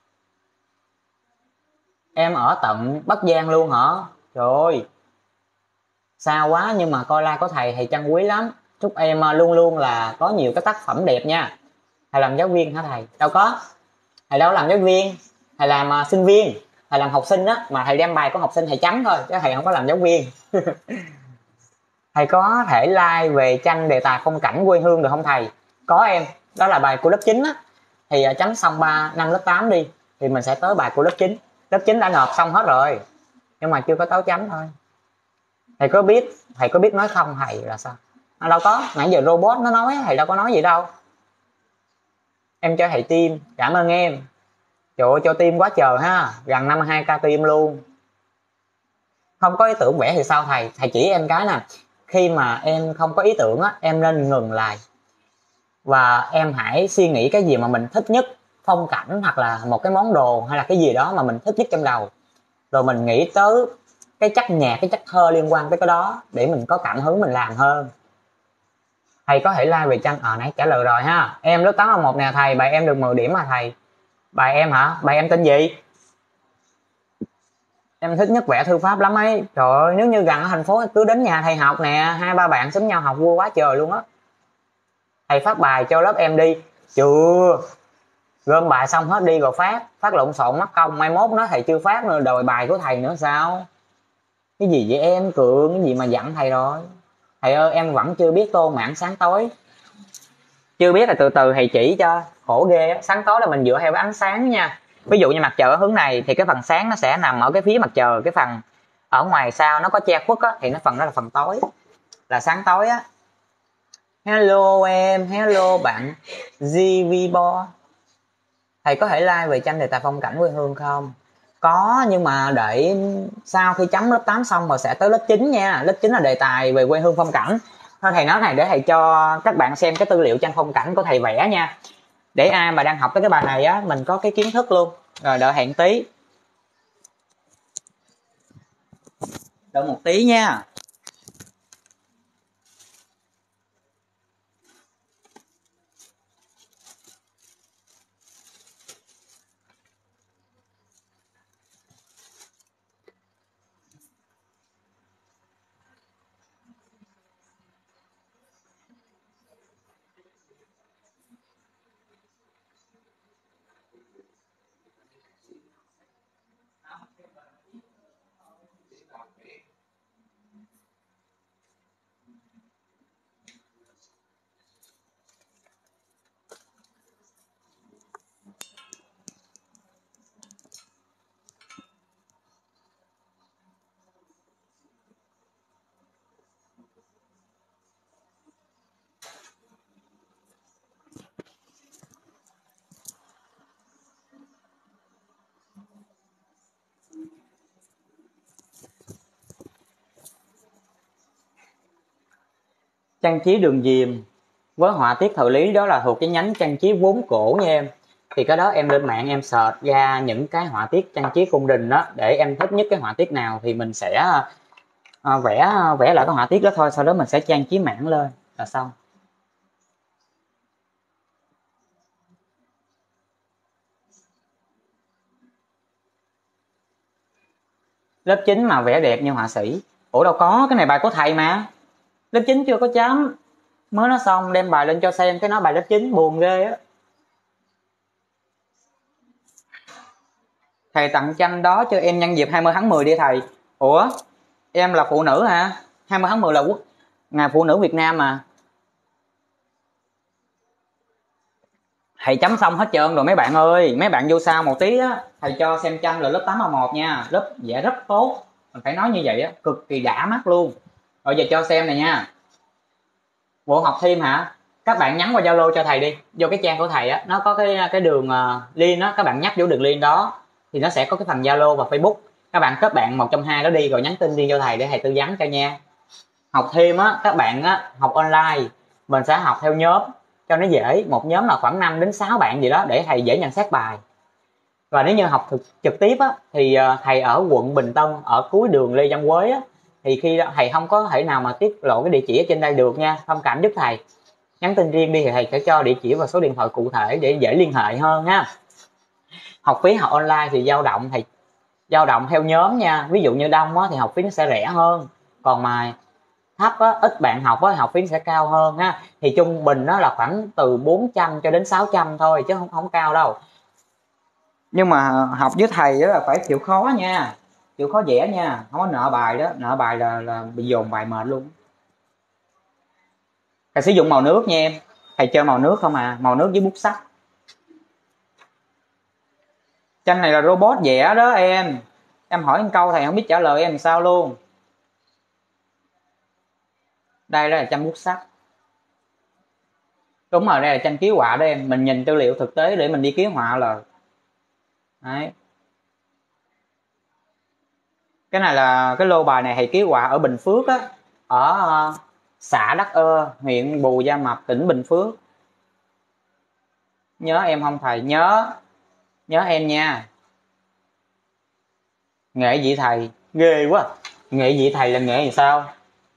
Em ở tận Bắc Giang luôn hả? Trời ơi, xa quá, nhưng mà coi like của thầy trân quý lắm. Chúc em luôn luôn là có nhiều cái tác phẩm đẹp nha. Thầy làm giáo viên hả thầy? Đâu có, thầy đâu làm giáo viên, thầy làm sinh viên, thầy làm học sinh á, mà thầy đem bài của học sinh thầy chấm thôi, chứ thầy không có làm giáo viên. Thầy có thể like về tranh đề tài phong cảnh quê hương được không thầy? Có em, đó là bài của lớp 9 á. Thì chấm xong 3 năm lớp 8 đi, thì mình sẽ tới bài của lớp 9. Lớp 9 đã nộp xong hết rồi, nhưng mà chưa có tới chấm thôi. Thầy có biết nói không thầy là sao? Đâu có, nãy giờ robot nó nói, thầy đâu có nói gì đâu. Em cho thầy tim, cảm ơn em. Trời ơi, cho tim quá trời ha, gần 52k tim luôn. Không có ý tưởng vẽ thì sao thầy? Thầy chỉ em cái nè, khi mà em không có ý tưởng á, em nên ngừng lại và em hãy suy nghĩ cái gì mà mình thích nhất, phong cảnh hoặc là một cái món đồ hay là cái gì đó mà mình thích nhất trong đầu, rồi mình nghĩ tới cái chất nhạc, cái chất thơ liên quan tới cái đó để mình có cảm hứng mình làm hơn. Thầy có thể like về tranh nãy trả lời rồi ha. Em lớp 8A1 nè thầy, bài em được 10 điểm mà thầy. Bài em hả? Bài em tên gì? Em thích nhất vẽ thư pháp lắm ấy. Trời ơi, nếu như gần ở thành phố cứ đến nhà thầy học nè, 2-3 bạn xúm nhau học vui quá trời luôn á. Thầy phát bài cho lớp em đi. Chưa, gom bài xong hết đi rồi phát lộn xộn mất công, mai mốt nói thầy chưa phát nữa đòi bài của thầy nữa sao? Cái gì vậy em Cường, cái gì mà dặn thầy rồi? Thầy ơi, em vẫn chưa biết tô mảng sáng tối. Chưa biết là từ từ thầy chỉ cho, khổ ghê á. Sáng tối là mình dựa theo cái ánh sáng nha. Ví dụ như mặt trời ở hướng này thì cái phần sáng nó sẽ nằm ở cái phía mặt trời, cái phần ở ngoài sau nó có che khuất á, thì phần đó là phần tối, là sáng tối á. Hello em, hello bạn GVBO. Thầy có thể like về tranh đề tài phong cảnh quê hương không? Có, nhưng mà để sau khi chấm lớp 8 xong rồi sẽ tới lớp 9 nha. Lớp 9 là đề tài về quê hương phong cảnh. Thôi thầy nói này để thầy cho các bạn xem cái tư liệu tranh phong cảnh của thầy vẽ nha. Để ai mà đang học tới cái bài này á, mình có cái kiến thức luôn. Rồi đợi hẹn tí. Đợi một tí nha. Trang trí đường diềm với họa tiết thời lý đó là thuộc cái nhánh trang trí vốn cổ nha em. Thì cái đó em lên mạng em search ra những cái họa tiết trang trí cung đình đó, để em thích nhất cái họa tiết nào thì mình sẽ vẽ lại cái họa tiết đó thôi, sau đó mình sẽ trang trí mảng lên là xong. Lớp 9 mà vẽ đẹp như họa sĩ? Ủa đâu có, cái này bài của thầy mà. Lớp 9 chưa có chấm, mới nói xong đem bài lên cho xem cái nói bài lớp 9, buồn ghê á. Thầy tặng tranh đó cho em nhân dịp 20 tháng 10 đi thầy. Ủa em là phụ nữ hả? 20 tháng 10 là ngày phụ nữ Việt Nam mà. Thầy chấm xong hết trơn rồi mấy bạn ơi, mấy bạn vô sau một tí á, thầy cho xem tranh là lớp 8A1 nha, lớp vẽ rất tốt, mình phải nói như vậy á, cực kỳ đã mắt luôn. Rồi giờ cho xem này nha. Bộ học thêm hả? Các bạn nhắn qua Zalo cho thầy đi, vô cái trang của thầy á, nó có cái đường link á, các bạn nhấp vô đường link đó thì nó sẽ có cái phần Zalo và Facebook. Các bạn kết bạn một trong hai đó đi rồi nhắn tin đi cho thầy để thầy tư vấn cho nha. Học thêm á, các bạn á học online mình sẽ học theo nhóm cho nó dễ, một nhóm là khoảng 5 đến 6 bạn gì đó để thầy dễ nhận xét bài. Và nếu như học trực tiếp á thì thầy ở quận Bình Tân ở cuối đường Lê Văn Quế á, thì khi thầy không có thể nào mà tiết lộ cái địa chỉ ở trên đây được nha, thông cảm giúp thầy. Nhắn tin riêng đi thì thầy sẽ cho địa chỉ và số điện thoại cụ thể để dễ liên hệ hơn ha. Học phí học online thì dao động theo nhóm nha, ví dụ như đông á thì học phí nó sẽ rẻ hơn, còn mà thấp á, ít bạn học á, học phí sẽ cao hơn ha. Thì trung bình nó là khoảng từ 400 cho đến 600 thôi chứ không cao đâu. Nhưng mà học với thầy đó là phải chịu khó nha, chịu khó vẽ nha, không có nợ bài đó, nợ bài là bị dồn bài mệt luôn. Thầy sử dụng màu nước nha em, thầy chơi màu nước không à, màu nước với bút sắt. Tranh này là robot vẽ đó em hỏi một câu thầy không biết trả lời em sao luôn. Đây là tranh bút sắt. Đúng rồi, đây là tranh ký họa đó em, mình nhìn tư liệu thực tế để mình đi ký họa là đấy. Cái này là cái lô bài này thầy ký họa ở Bình Phước á, ở xã Đắc Ơ, huyện Bù Gia Mập, tỉnh Bình Phước. Nhớ em không thầy? Nhớ em nha. Nghệ vị thầy ghê quá. Nghệ vị thầy là nghệ gì sao?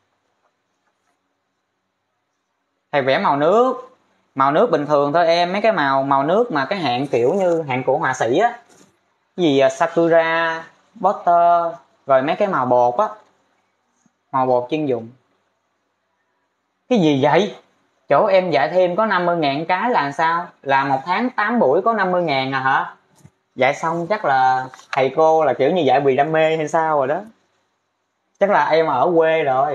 Thầy vẽ màu nước bình thường thôi em, mấy cái màu nước mà cái hạn kiểu như hạn của họa sĩ á, gì Sakura, Potter, rồi mấy cái màu bột á, màu bột chuyên dụng. Cái gì vậy? Chỗ em dạy thêm có 50.000 cái là sao? Là một tháng 8 buổi có 50.000 à hả? Dạy xong chắc là thầy cô là kiểu như dạy vì đam mê hay sao rồi đó. Chắc là em ở quê rồi.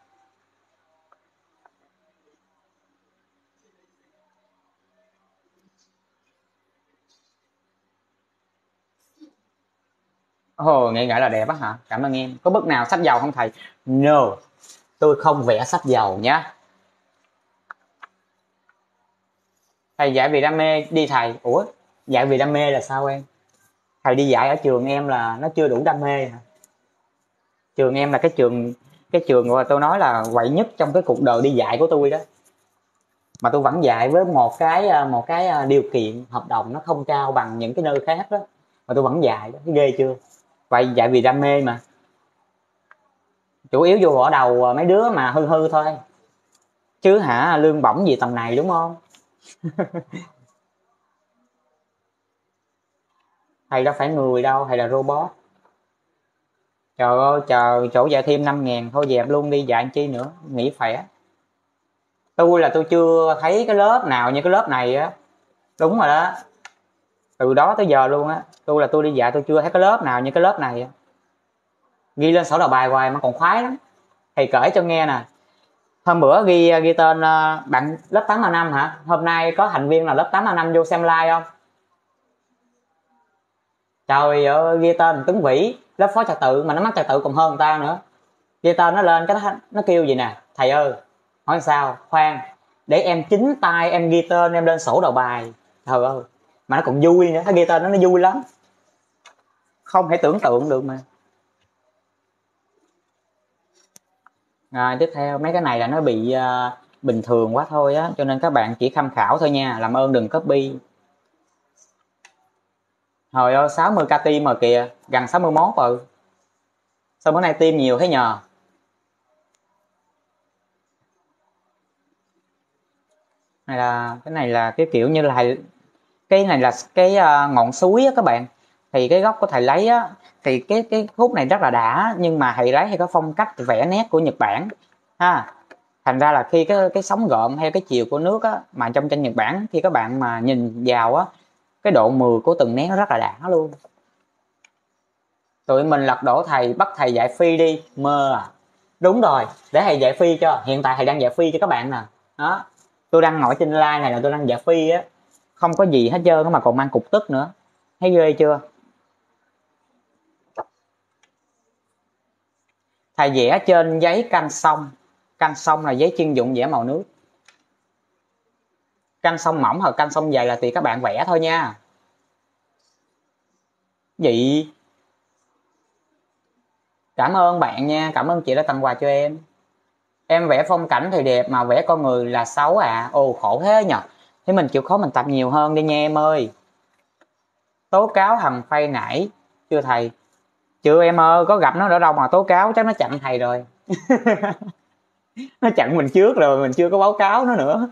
Ồ, nghe gọi là đẹp á hả? Cảm ơn em. Có bức nào sách dầu không thầy? No, tôi không vẽ sách dầu nhá. Thầy dạy vì đam mê đi thầy. Ủa, dạy vì đam mê là sao em? Thầy đi dạy ở trường em là nó chưa đủ đam mê hả? Trường em là cái trường mà tôi nói là quậy nhất trong cái cuộc đời đi dạy của tôi đó. Mà tôi vẫn dạy với một cái điều kiện hợp đồng nó không cao bằng những cái nơi khác đó. Mà tôi vẫn dạy đó, ghê chưa? Vậy dạy vì đam mê mà. Chủ yếu vô ở đầu mấy đứa mà hư hư thôi. Chứ hả lương bổng gì tầm này đúng không? Thầy đâu phải người đâu, thầy là robot. Trời ơi, chờ chỗ dạy thêm 5.000 thôi dẹp luôn đi, dạy chi nữa, nghỉ khỏe. Tôi chưa thấy cái lớp nào như cái lớp này á. Đúng rồi đó. Từ đó tới giờ luôn á, tôi đi dạy tôi chưa thấy cái lớp nào như cái lớp này á. Ghi lên sổ đầu bài hoài mà còn khoái lắm. Thầy kể cho nghe nè. Hôm bữa ghi tên bạn lớp 8A5 hả? Hôm nay có thành viên là lớp 8A5 vô xem like không? Trời ơi, ghi tên Tuấn Vĩ, lớp phó trật tự mà nó mắc trật tự còn hơn người ta nữa. Ghi tên nó lên cái nó kêu gì nè, thầy ơi, hỏi sao? Khoan, để em chính tay em ghi tên em lên sổ đầu bài. Trời ơi, mà nó còn vui nữa, nó ghi tên nó vui lắm. Không thể tưởng tượng được mà. Rồi tiếp theo mấy cái này là nó bị bình thường quá thôi á, cho nên các bạn chỉ tham khảo thôi nha, làm ơn đừng copy. Hồi ơi 60k tim rồi kìa, gần 61 rồi. Sao bữa nay tim nhiều thế nhờ? Này là cái này là cái kiểu như là cái này là cái ngọn suối á các bạn. Thì cái góc của thầy lấy á thì cái khúc này rất là đã, nhưng mà thầy lấy hay có phong cách vẽ nét của Nhật Bản ha. Thành ra là khi cái sóng gợn hay cái chiều của nước á mà trong tranh Nhật Bản, khi các bạn mà nhìn vào á, cái độ mượt của từng nét nó rất là đã luôn. Tụi mình lật đổ thầy, bắt thầy dạy phi đi mơ à. Đúng rồi, để thầy dạy phi cho. Hiện tại thầy đang dạy phi cho các bạn nè. Đó, tôi đăng ngồi trên like này là tôi đang dạy phi á, không có gì hết trơn mà còn mang cục tức nữa, thấy ghê chưa? Thầy vẽ trên giấy canh sông là giấy chuyên dụng vẽ màu nước. Canh sông mỏng hoặc canh sông dày là tùy các bạn vẽ thôi nha. Vậy cảm ơn bạn nha, cảm ơn chị đã tặng quà cho em. Em vẽ phong cảnh thì đẹp mà vẽ con người là xấu à. Ồ khổ thế nhờ. Thế mình chịu khó mình tập nhiều hơn đi nha em ơi. Tố cáo thằng Phay nãy chưa thầy? Chưa em ơi, có gặp nó ở đâu mà tố cáo, chắc nó chặn thầy rồi. Nó chặn mình trước rồi, mình chưa có báo cáo nó nữa.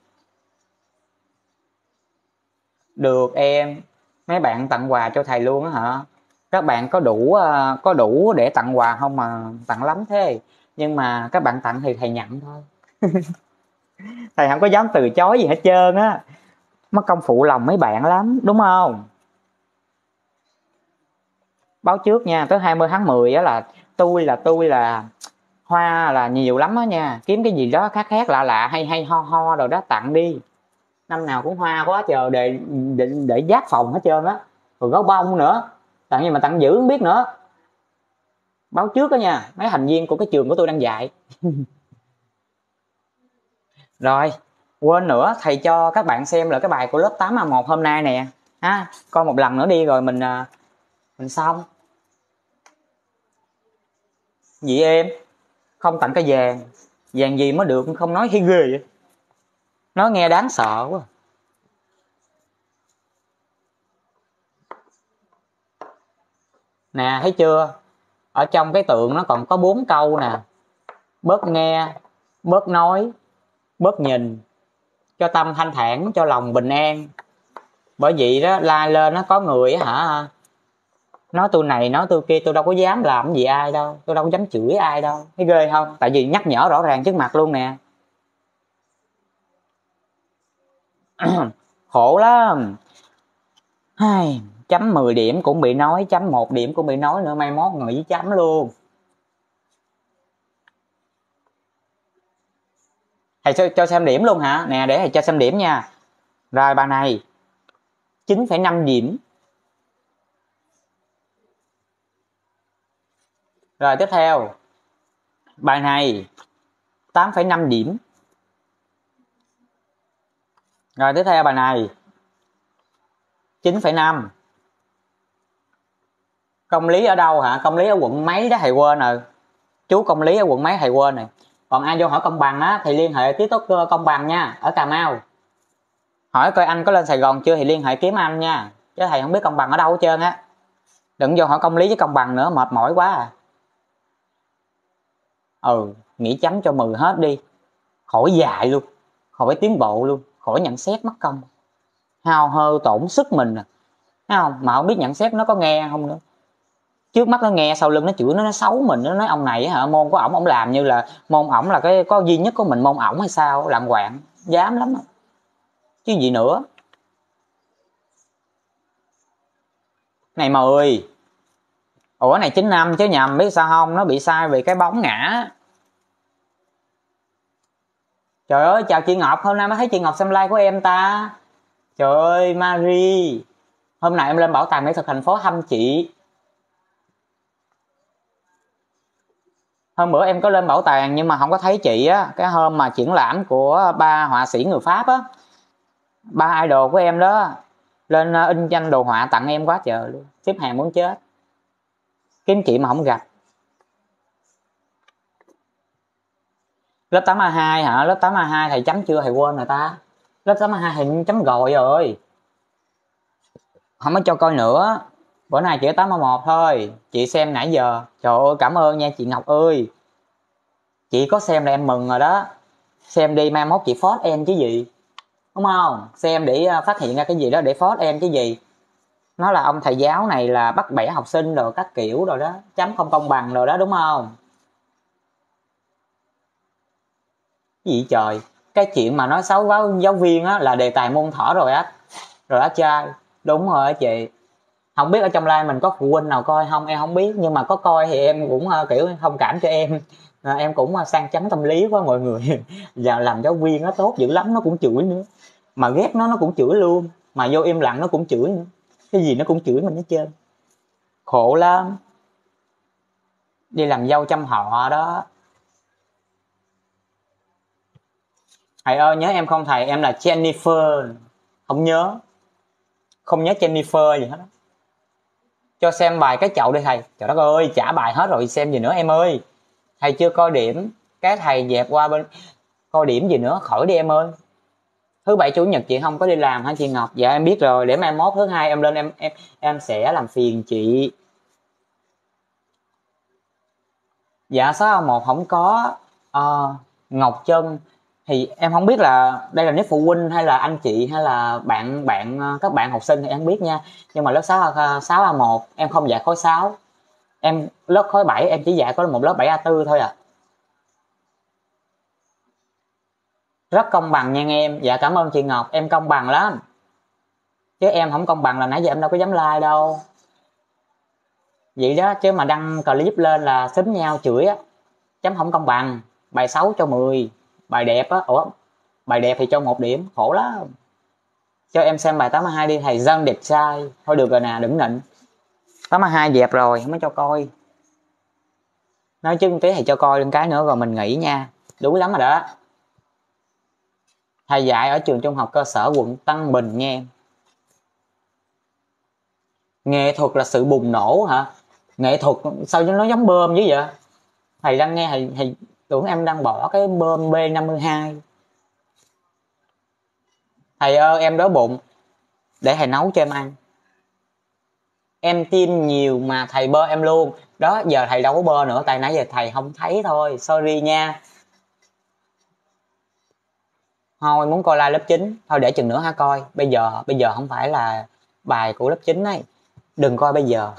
Được em, mấy bạn tặng quà cho thầy luôn á hả? Các bạn có đủ để tặng quà không mà tặng lắm thế? Nhưng mà các bạn tặng thì thầy nhận thôi. Thầy không có dám từ chối gì hết trơn á. Mất công phụ lòng mấy bạn lắm, đúng không? Báo trước nha, tới 20 tháng 10 á là tôi là hoa là nhiều lắm á nha, kiếm cái gì đó khác khác lạ lạ hay hay ho ho rồi đó tặng đi. Năm nào cũng hoa quá trời, để giác phòng hết trơn á, rồi gấu bông nữa, tặng gì mà tặng dữ không biết nữa. Báo trước đó nha, mấy thành viên của cái trường của tôi đang dạy. Rồi quên nữa, thầy cho các bạn xem là cái bài của lớp 8A1 hôm nay nè ha, coi một lần nữa đi rồi mình xong. Gì em? Không tặng cái vàng, vàng gì mới được không nói thấy ghê vậy, nó nghe đáng sợ quá. Nè thấy chưa, ở trong cái tượng nó còn có 4 câu nè: bớt nghe, bớt nói, bớt nhìn, cho tâm thanh thản, cho lòng bình an. Bởi vậy đó, la lên nó có người á hả, nói tôi này nói tôi kia, tôi đâu có dám làm gì ai đâu, tôi đâu có dám chửi ai đâu, thấy ghê không? Tại vì nhắc nhở rõ ràng trước mặt luôn nè. Khổ lắm. Chấm 10 điểm cũng bị nói, chấm 1 điểm cũng bị nói nữa, mai mốt nghỉ chấm luôn. Thầy cho xem điểm luôn hả? Nè để thầy cho xem điểm nha. Rồi bài này 9,5 điểm. Rồi tiếp theo bài này 8,5 điểm. Rồi tiếp theo bài này 9,5. Công lý ở đâu hả? Công lý ở quận mấy đó thầy quên rồi. Chú công lý ở quận mấy thầy quên rồi. Còn ai vô hỏi công bằng á thì liên hệ ký túc công bằng nha, ở Cà Mau. Hỏi coi anh có lên Sài Gòn chưa thì liên hệ kiếm anh nha. Chứ thầy không biết công bằng ở đâu hết trơn á. Đừng vô hỏi công lý với công bằng nữa, mệt mỏi quá à. Nghỉ chấm cho 10 hết đi. Khỏi dạy luôn, khỏi tiến bộ luôn, khỏi nhận xét mất công. Hao hơ tổn sức mình à. Thấy không? Mà không biết nhận xét nó có nghe không nữa. Trước mắt nó nghe, sau lưng nó chửi nó xấu mình, nó nói ông này hả, môn của ổng làm như là môn ổng là cái có duy nhất của mình môn ổng hay sao, lạng quạng, dám lắm chứ gì nữa. Này 10. Ủa này 95 chứ nhầm, biết sao không, nó bị sai vì cái bóng ngã. Trời ơi chào chị Ngọc, hôm nay mới thấy chị Ngọc xem like của em ta. Trời ơi Marie, hôm nay em lên bảo tàng mỹ thuật thành phố thăm chị. Hôm bữa em có lên bảo tàng nhưng mà không có thấy chị á, cái hôm mà triển lãm của ba họa sĩ người Pháp á, ba idol của em đó, lên in tranh đồ họa tặng em quá trời luôn, xếp hàng muốn chết, kiếm chị mà không gặp. Lớp 8A2 hả? Lớp 8A2 thầy chấm chưa? Thầy quên rồi ta. Lớp 8A2 thầy chấm rồi. Không có cho coi nữa. Bữa nay chỉ 8A1 thôi. Chị xem nãy giờ. Trời ơi cảm ơn nha chị Ngọc ơi. Chị có xem là em mừng rồi đó. Xem đi mai mốt chị phốt em chứ gì. Đúng không? Xem để phát hiện ra cái gì đó để phốt em chứ gì. Nó là ông thầy giáo này là bắt bẻ học sinh rồi các kiểu rồi đó. Chấm không công bằng rồi đó đúng không? Gì trời. Cái chuyện mà nói xấu với giáo viên á là đề tài môn thở rồi á. Rồi á trai. Đúng rồi á chị. Không biết ở trong live mình có phụ huynh nào coi không em không biết, nhưng mà có coi thì em cũng kiểu thông cảm cho em. Em cũng sang chấn tâm lý quá mọi người. Và làm giáo viên nó tốt dữ lắm, nó cũng chửi nữa, mà ghét nó cũng chửi luôn, mà vô im lặng nó cũng chửi nữa, cái gì nó cũng chửi mình hết trơn, khổ lắm. Đi làm dâu trăm họ đó. Thầy ơi nhớ em không thầy? Em là Jennifer. Không nhớ, không nhớ Jennifer gì hết đó. Cho xem bài cái chậu đi thầy. Trời đất ơi trả bài hết rồi xem gì nữa em ơi. Thầy chưa coi điểm, cái thầy dẹp qua bên coi điểm gì nữa khỏi đi em ơi. Thứ bảy chủ nhật chị không có đi làm hả chị Ngọc? Dạ em biết rồi, để mai mốt thứ hai em lên em sẽ làm phiền chị. Dạ 6A1 không có. Ngọc Trân thì em không biết là đây là nếu phụ huynh hay là anh chị hay là các bạn học sinh thì em biết nha. Nhưng mà lớp 6A1 em không dạy khối 6. Em lớp khối 7 em chỉ dạy có một lớp 7A4 thôi à. Rất công bằng nha em. Dạ cảm ơn chị Ngọc, em công bằng lắm. Chứ em không công bằng là nãy giờ em đâu có dám like đâu. Vậy đó chứ mà đăng clip lên là xúm nhau chửi á. Chấm không công bằng. Bài xấu cho 10, bài đẹp á, bài đẹp thì cho 1 điểm, khổ lắm. Cho em xem bài 8A2 đi thầy, dân đẹp trai. Thôi được rồi nè, đừng nịnh. 8A2 dẹp rồi, không có cho coi. Nói chứ tí thầy cho coi lên cái nữa rồi mình nghỉ nha. Đủ lắm rồi đó. Thầy dạy ở trường trung học cơ sở quận Tân Bình nha em. Nghệ thuật là sự bùng nổ hả? Nghệ thuật sao cho nó giống bơm dữ vậy? Thầy đang nghe thầy tưởng em đang bỏ cái bơm B52. Thầy ơi em đói bụng, để thầy nấu cho em ăn. Em tin nhiều mà thầy bơ em luôn. Đó giờ thầy đâu có bơ nữa, tại nãy giờ thầy không thấy thôi, sorry nha. Thôi muốn coi like lớp 9 thôi để chừng nữa hả coi. Bây giờ không phải là bài của lớp 9 ấy. Đừng coi bây giờ.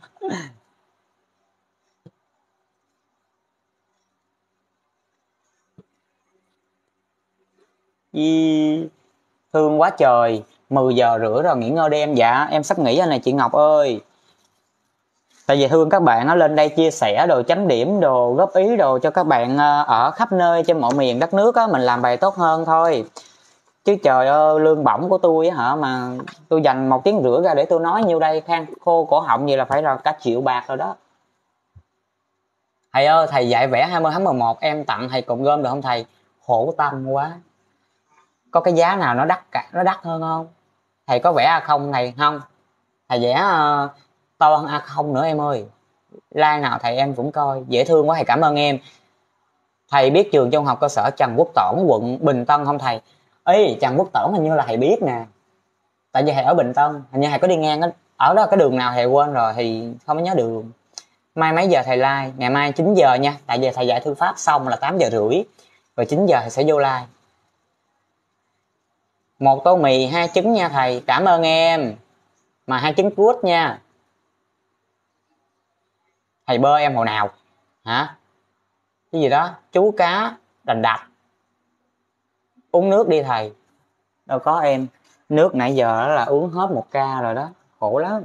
Thương quá trời. 10 giờ rưỡi rồi, nghỉ ngơi đi em. Dạ em sắp nghỉ rồi này chị Ngọc ơi. Tại vì thương các bạn nó lên đây chia sẻ đồ, chấm điểm đồ, góp ý đồ cho các bạn ở khắp nơi trên mọi miền đất nước á, mình làm bài tốt hơn thôi. Chứ trời ơi lương bổng của tôi á hả, mà tôi dành 1 tiếng rưỡi ra để tôi nói nhiêu đây, khan khô cổ họng vậy là phải là cả triệu bạc rồi đó. Thầy ơi thầy dạy vẽ 20 tháng 11 em tặng thầy cụm gom được không thầy? Khổ tâm quá. Có cái giá nào nó đắt hơn không? Thầy có vẽ A0 thầy không? Thầy vẽ to hơn A0 nữa em ơi. Like nào thầy em cũng coi, dễ thương quá, thầy cảm ơn em. Thầy biết trường trung học cơ sở Trần Quốc Toản quận Bình Tân không thầy? Ê Trần Quốc Toản hình như là thầy biết nè, tại vì thầy ở Bình Tân, hình như thầy có đi ngang ở đó, cái đường nào thầy quên rồi thì không có nhớ đường. Mai mấy giờ thầy like? Ngày mai 9 giờ nha, tại vì thầy dạy thư pháp xong là 8 giờ rưỡi rồi, 9 giờ thầy sẽ vô like. 1 tô mì 2 trứng nha thầy, cảm ơn em, mà 2 trứng cút nha. Thầy bơ em hồi nào hả? Cái gì đó chú cá đành đạch. Uống nước đi thầy. Đâu có em, nước nãy giờ đó là uống hết 1 ca rồi đó, khổ lắm.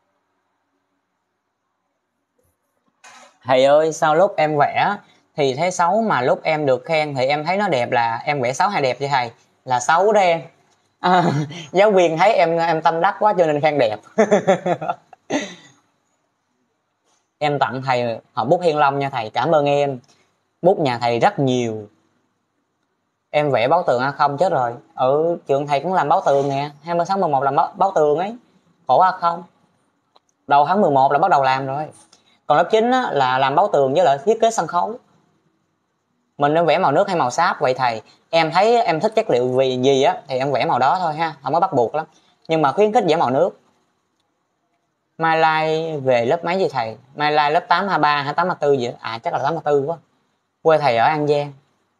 Thầy ơi sao lúc em vẽ thì thấy xấu, mà lúc em được khen thì em thấy nó đẹp, là em vẽ xấu hay đẹp vậy thầy? Là xấu đó em. À, giáo viên thấy em tâm đắc quá cho nên khen đẹp. Em tặng thầy hộp bút Hiên Long nha thầy, cảm ơn em. Bút nhà thầy rất nhiều. Em vẽ báo tường A0 chết rồi. Trường thầy cũng làm báo tường nè, 20 tháng 11 làm báo tường ấy. Khổ A0. Đầu tháng 11 là bắt đầu làm rồi. Còn lớp 9 á, là làm báo tường với lại thiết kế sân khấu. Mình nên vẽ màu nước hay màu sáp vậy thầy? Em thấy em thích chất liệu vì gì á thì em vẽ màu đó thôi ha, không có bắt buộc lắm, nhưng mà khuyến khích vẽ màu nước. Mai Lai về lớp mấy vậy thầy? Mai Lai lớp 823 hay 834 gì đó? À chắc là 834 quá. Quê thầy ở An Giang.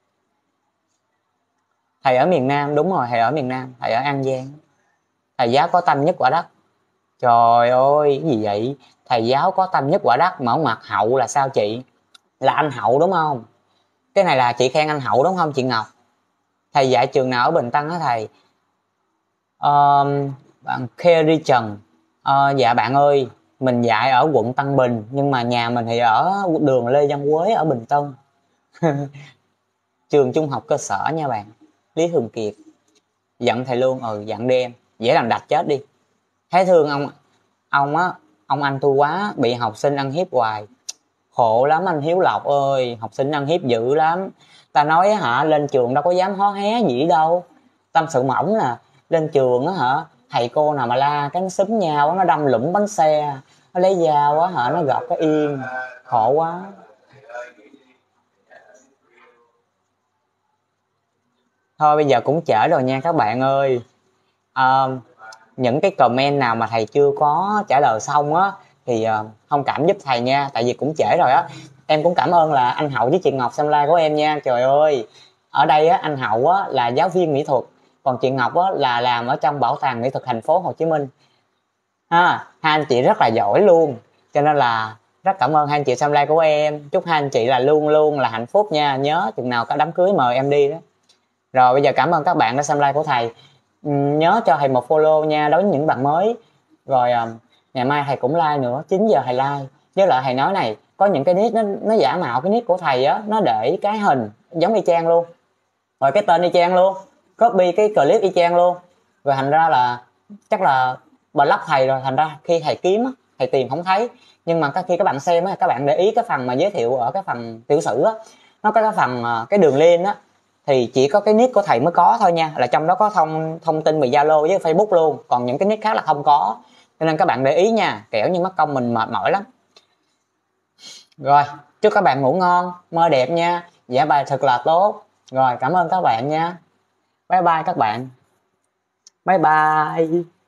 Thầy ở miền Nam, đúng rồi, thầy ở miền Nam, thầy ở An Giang. Thầy giáo có tâm nhất quả đất. Trời ơi, cái gì vậy? Thầy giáo có tâm nhất quả đất mà mặt Hậu là sao chị? Là anh Hậu đúng không? Cái này là chị khen anh Hậu đúng không chị Ngọc? Thầy dạy trường nào ở Bình Tân hả thầy? Bạn Kerry Trần. Dạ bạn ơi, mình dạy ở quận Tân Bình nhưng mà nhà mình thì ở đường Lê Văn Quế ở Bình Tân. Trường trung học cơ sở nha bạn. Lý Thường Kiệt. Giận thầy luôn, giận đi em, dễ làm đạch chết đi. Thấy thương ông á, ông anh tôi quá, bị học sinh ăn hiếp hoài. Khổ lắm anh Hiếu Lộc ơi, học sinh ăn hiếp dữ lắm. Ta nói hả, lên trường đâu có dám hó hé gì đâu. Tâm sự mỏng nè, lên trường á hả, thầy cô nào mà la cái nó xúm nhau, nó đâm lũng bánh xe, nó lấy dao á hả, nó gọt cái yên. Khổ quá. Thôi bây giờ cũng trễ rồi nha các bạn ơi. Những cái comment nào mà thầy chưa có trả lời xong á thì thông cảm giúp thầy nha, tại vì cũng trễ rồi á. Em cũng cảm ơn là anh Hậu với chị Ngọc xem like của em nha. Trời ơi, ở đây á, anh Hậu á là giáo viên mỹ thuật, còn chị Ngọc á là làm ở trong bảo tàng mỹ thuật thành phố Hồ Chí Minh ha. Hai anh chị rất là giỏi luôn, cho nên là rất cảm ơn hai anh chị xem like của em. Chúc hai anh chị là luôn luôn là hạnh phúc nha, nhớ chừng nào có đám cưới mời em đi đó. Rồi bây giờ cảm ơn các bạn đã xem like của thầy. Nhớ cho thầy một follow nha, đối với những bạn mới. Rồi ngày mai thầy cũng like nữa, 9 giờ thầy like. Với lại thầy nói này, có những cái nick nó giả mạo cái nick của thầy á, nó để cái hình giống y chang luôn, rồi cái tên y chang luôn, copy cái clip y chang luôn, rồi thành ra là chắc là block thầy rồi, thành ra khi thầy kiếm á, thầy tìm không thấy. Nhưng mà khi các bạn xem á, các bạn để ý cái phần mà giới thiệu ở cái phần tiểu sử á, nó có cái phần cái đường link á, thì chỉ có cái nick của thầy mới có thôi nha, là trong đó có thông tin về Zalo với Facebook luôn, còn những cái nick khác là không có. Cho nên các bạn để ý nha, kẻo như mất công mình mệt mỏi lắm. Rồi, chúc các bạn ngủ ngon, mơ đẹp nha, giải bài thật là tốt. Rồi, cảm ơn các bạn nha. Bye bye các bạn. Bye bye.